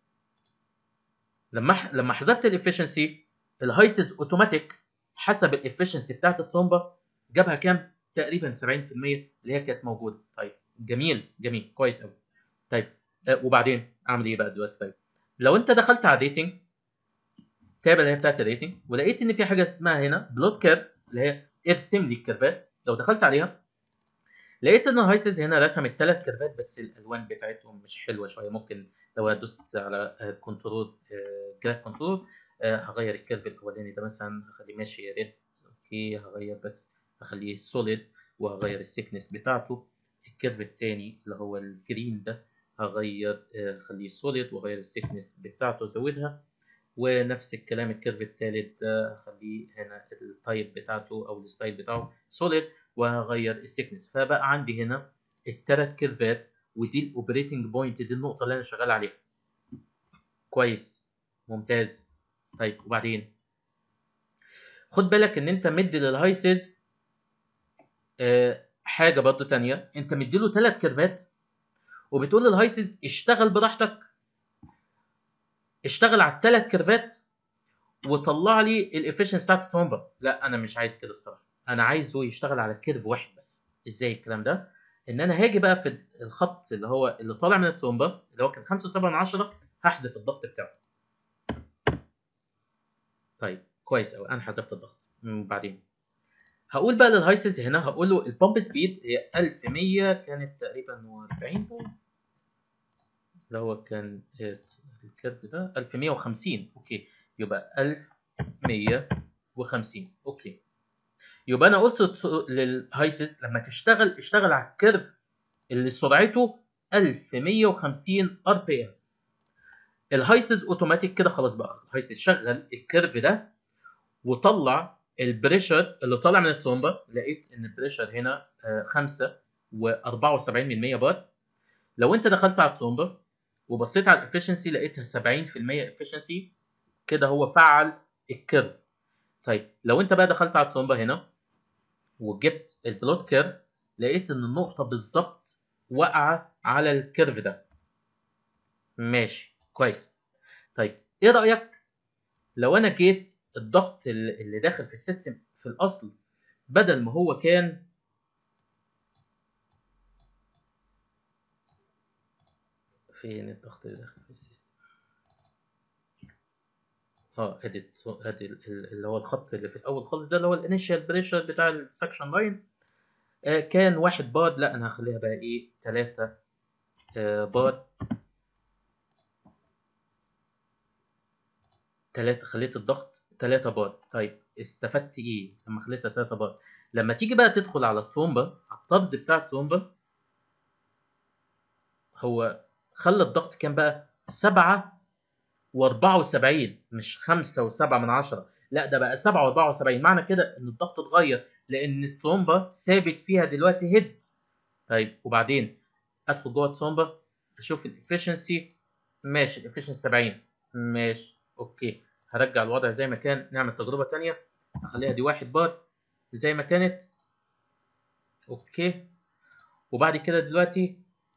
لما حسبت الافشنسي، الهايسيس اوتوماتيك حسب الافشنسي بتاعت الترومبه، جابها كام؟ تقريبا 70% اللي هي كانت موجوده. طيب جميل كويس قوي. طيب وبعدين اعمل ايه بقى دلوقتي؟ طيب لو انت دخلت على الريتنج تاب اللي هي بتاعت الريتنج، ولقيت ان في حاجه اسمها هنا بلوت كيرف اللي هي ارسم لي الكيرفات، لو دخلت عليها لقيت ان الهايسيس هنا رسم الثلاث كيرفات، بس الالوان بتاعتهم مش حلوه شويه. ممكن لو دوست على كنترول جراف كنترول هغير الكيرف الاولاني ده مثلا، هخليه ماشي ريد. اوكي هغير بس هخليه سوليد، وهغير السيكنس بتاعته. الكيرف الثاني اللي هو الجرين ده هغير خليه سوليد، واغير السيكنس بتاعته ازودها. ونفس الكلام الكيرف الثالث ده هخليه هنا التايب بتاعته او الستايل بتاعه سوليد، وهغير السيكنس. فبقى عندي هنا الثلاث كيرفات، ودي الاوبريتنج بوينت، دي النقطه اللي انا شغال عليها. كويس، ممتاز. طيب وبعدين خد بالك ان انت مدي للهايسز حاجه برضه ثانيه، انت مدي له 3 كيرفات وبتقول للهايسز اشتغل براحتك، اشتغل على ال3 كيرفات وطلع لي الافشنسي بتاعت الترومبا. لا انا مش عايز كده الصراحه، انا عايزه يشتغل على كيرف واحد بس. ازاي الكلام ده؟ ان انا هاجي بقى في الخط اللي هو اللي طالع من الترومبا اللي هو كان 5.7، هحذف الضغط بتاعه. طيب كويس قوي، انا حذفت الضغط. بعدين هقول بقى للهايسز هنا، هقول له البامب سبيد هي 1100 كانت تقريبا 40 اللي هو كان الكيرف ده 1150. اوكي، يبقى 1150. اوكي، يبقى انا قلت للهايسز لما تشتغل اشتغل على الكيرف اللي سرعته 1150 ار بي ام. الهايسز اوتوماتيك كده خلاص بقى، الهايسز شغل الكيرف ده وطلع البريشر اللي طالع من الترومبا. لقيت ان البريشر هنا 5.74 بار. لو انت دخلت على الترومبا وبصيت على الافشنسي لقيتها 70% افشنسي، كده هو فعل الكيرف. طيب لو انت بقى دخلت على الترومبا هنا وجبت البلوت كيرف لقيت ان النقطه بالظبط واقعه على الكيرف ده. ماشي كويس. طيب ايه رايك لو انا جيت الضغط اللي داخل في السيستم في الاصل بدل ما هو كان فين الضغط اللي داخل في السيستم؟ ادي اللي هو الخط اللي في الاول خالص ده اللي هو الانيشال بريشر بتاع السكشن لاين. كان 1 بار، لا انا هخليها بقى ايه 3 بار. 3 خليت الضغط 3 بار. طيب استفدت ايه لما خليتها 3 بار؟ لما تيجي بقى تدخل على الترومبا على الطرد بتاع الترومبا، هو خلى الضغط كام بقى 7.74 مش 5.7، لا ده بقى 7.74. معنى كده ان الضغط اتغير لان الترومبا ثابت فيها دلوقتي هيد. طيب وبعدين ادخل جوه الترومبا اشوف الافشنسي. ماشي الافشنسي 70. ماشي اوكي، هرجع الوضع زي ما كان، نعمل تجربه ثانيه. اخليها دي 1 بار زي ما كانت. اوكي، وبعد كده دلوقتي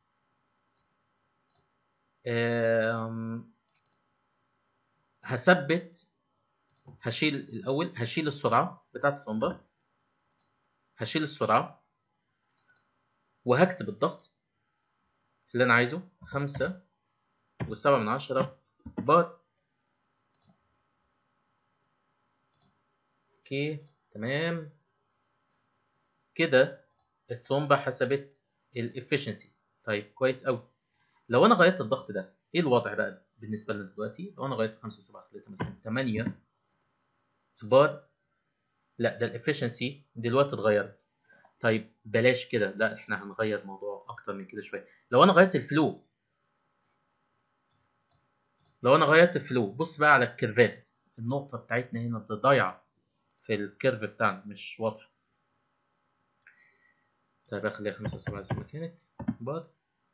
هثبت. هشيل الاول، هشيل السرعه بتاعت الترومبا، هشيل السرعه وهكتب الضغط اللي انا عايزه 5.7 بار. اوكي تمام كده الترومبا حسبت الافشنسي. طيب كويس قوي. لو انا غيرت الضغط ده ايه الوضع بقى بالنسبه لنا دلوقتي؟ لو انا غيرت 5 و7 خليتها مثلا 8 بار، لا ده الافشنسي دلوقتي اتغيرت. طيب بلاش كده، لا احنا هنغير موضوع اكتر من كده شويه. لو انا غيرت الفلو، لو انا غيرت الفلو بص بقى على الكيرفات. النقطه بتاعتنا هنا ضايعه في الكيرف بتاعنا مش واضحه. طيب اخليها 5 و7 زي ما كانت بار.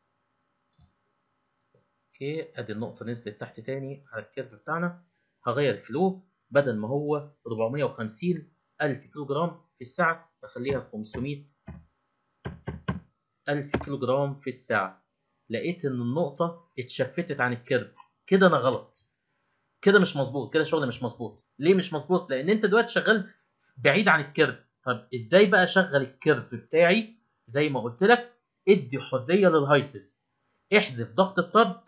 اوكي ادي النقطه نزلت تحت تاني على الكيرف بتاعنا. هغير الفلو، بدل ما هو 450 ألف كيلو جرام في الساعة بخليها 500 ألف كيلو جرام في الساعة. لقيت إن النقطة اتشفتت عن الكيرف. كده أنا غلط، كده مش مظبوط، كده شغل مش مظبوط. ليه مش مظبوط؟ لأن أنت دلوقتي شغال بعيد عن الكيرف. طب إزاي بقى أشغل الكيرف بتاعي؟ زي ما قلت لك ادي حرية للهايسز، احذف ضغط الطرد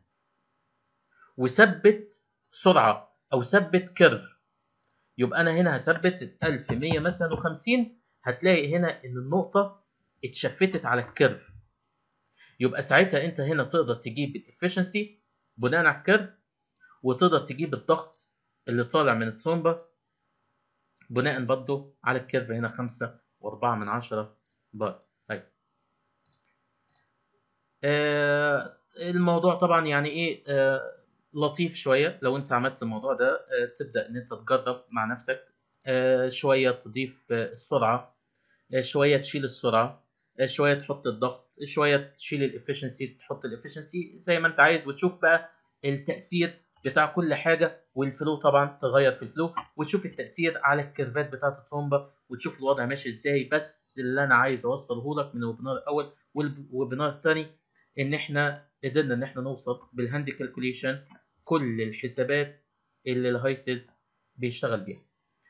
وثبت سرعة أو ثبت كيرف. يبقى أنا هنا هثبت 1100 مثلا و50، هتلاقي هنا إن النقطة اتشفتت على الكيرف. يبقى ساعتها أنت هنا تقدر تجيب الإفشنسي بناء على الكيرف، وتقدر تجيب الضغط اللي طالع من الترومبا بناء برضه على الكيرف هنا 5.4 بار. طيب الموضوع طبعا يعني ايه لطيف شويه. لو انت عملت الموضوع ده تبدا ان انت تجرب مع نفسك، شويه تضيف السرعه، شويه تشيل السرعه، شويه تحط الضغط، شويه تشيل الافشنسي تحط الافشنسي، زي ما انت عايز، وتشوف بقى التاثير بتاع كل حاجه. والفلو طبعا تغير في الفلو وتشوف التاثير على الكيرفات بتاعه الترومبه وتشوف الوضع ماشي ازاي. بس اللي انا عايز اوصله لك من الويبينار الاول والويبينار الثاني ان احنا قدرنا ان احنا نوصل بالهاند كالكوليشن كل الحسابات اللي الهايسز بيشتغل بيها.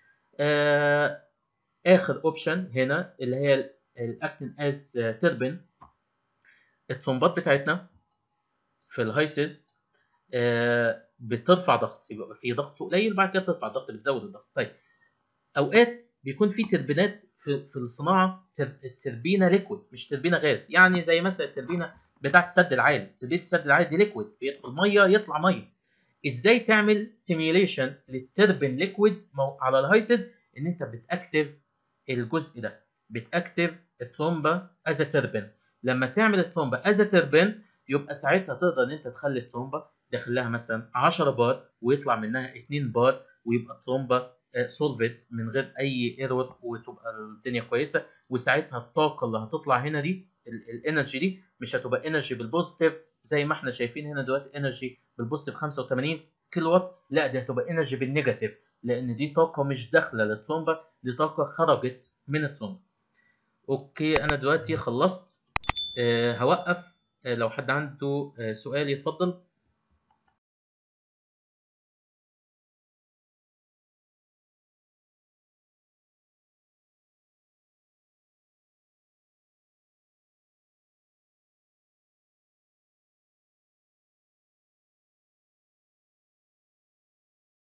اخر اوبشن هنا اللي هي الاكتن از تربن. الترومبات بتاعتنا في الهايسز بترفع ضغط، يبقى في ضغط قليل، بعد كده ترفع الضغط، بتزود الضغط. طيب اوقات بيكون في تربينات في الصناعه، تربينه ليكويد مش تربينه غاز، يعني زي مثلا التربينه بتاعت السد العالي. تربينه السد العالي دي ليكويد، بيدخل ميه يطلع ميه. ازاي تعمل سيميوليشن للتربين ليكويد على الهايسز؟ ان انت بتاكتف الجزء ده، بتاكتف الترومبا از تربين. لما تعمل الترومبا از تربين يبقى ساعتها تقدر ان انت تخلي الترومبا داخل لها مثلا 10 بار ويطلع منها 2 بار، ويبقى الترومبا سولفت من غير اي ايرور، وتبقى الدنيا كويسه. وساعتها الطاقه اللي هتطلع هنا دي، الانرجي دي، مش هتبقى انرجي بالبوزيتيف زي ما احنا شايفين هنا دلوقتي انرجي بالبوزيتيف 85 كيلو وات، لا دي هتبقى انرجي بالنيجاتيف، لان دي طاقه مش داخله للترومبا، دي طاقه خرجت من الترومبا. اوكي انا دلوقتي خلصت، هوقف. لو حد عنده سؤال يتفضل.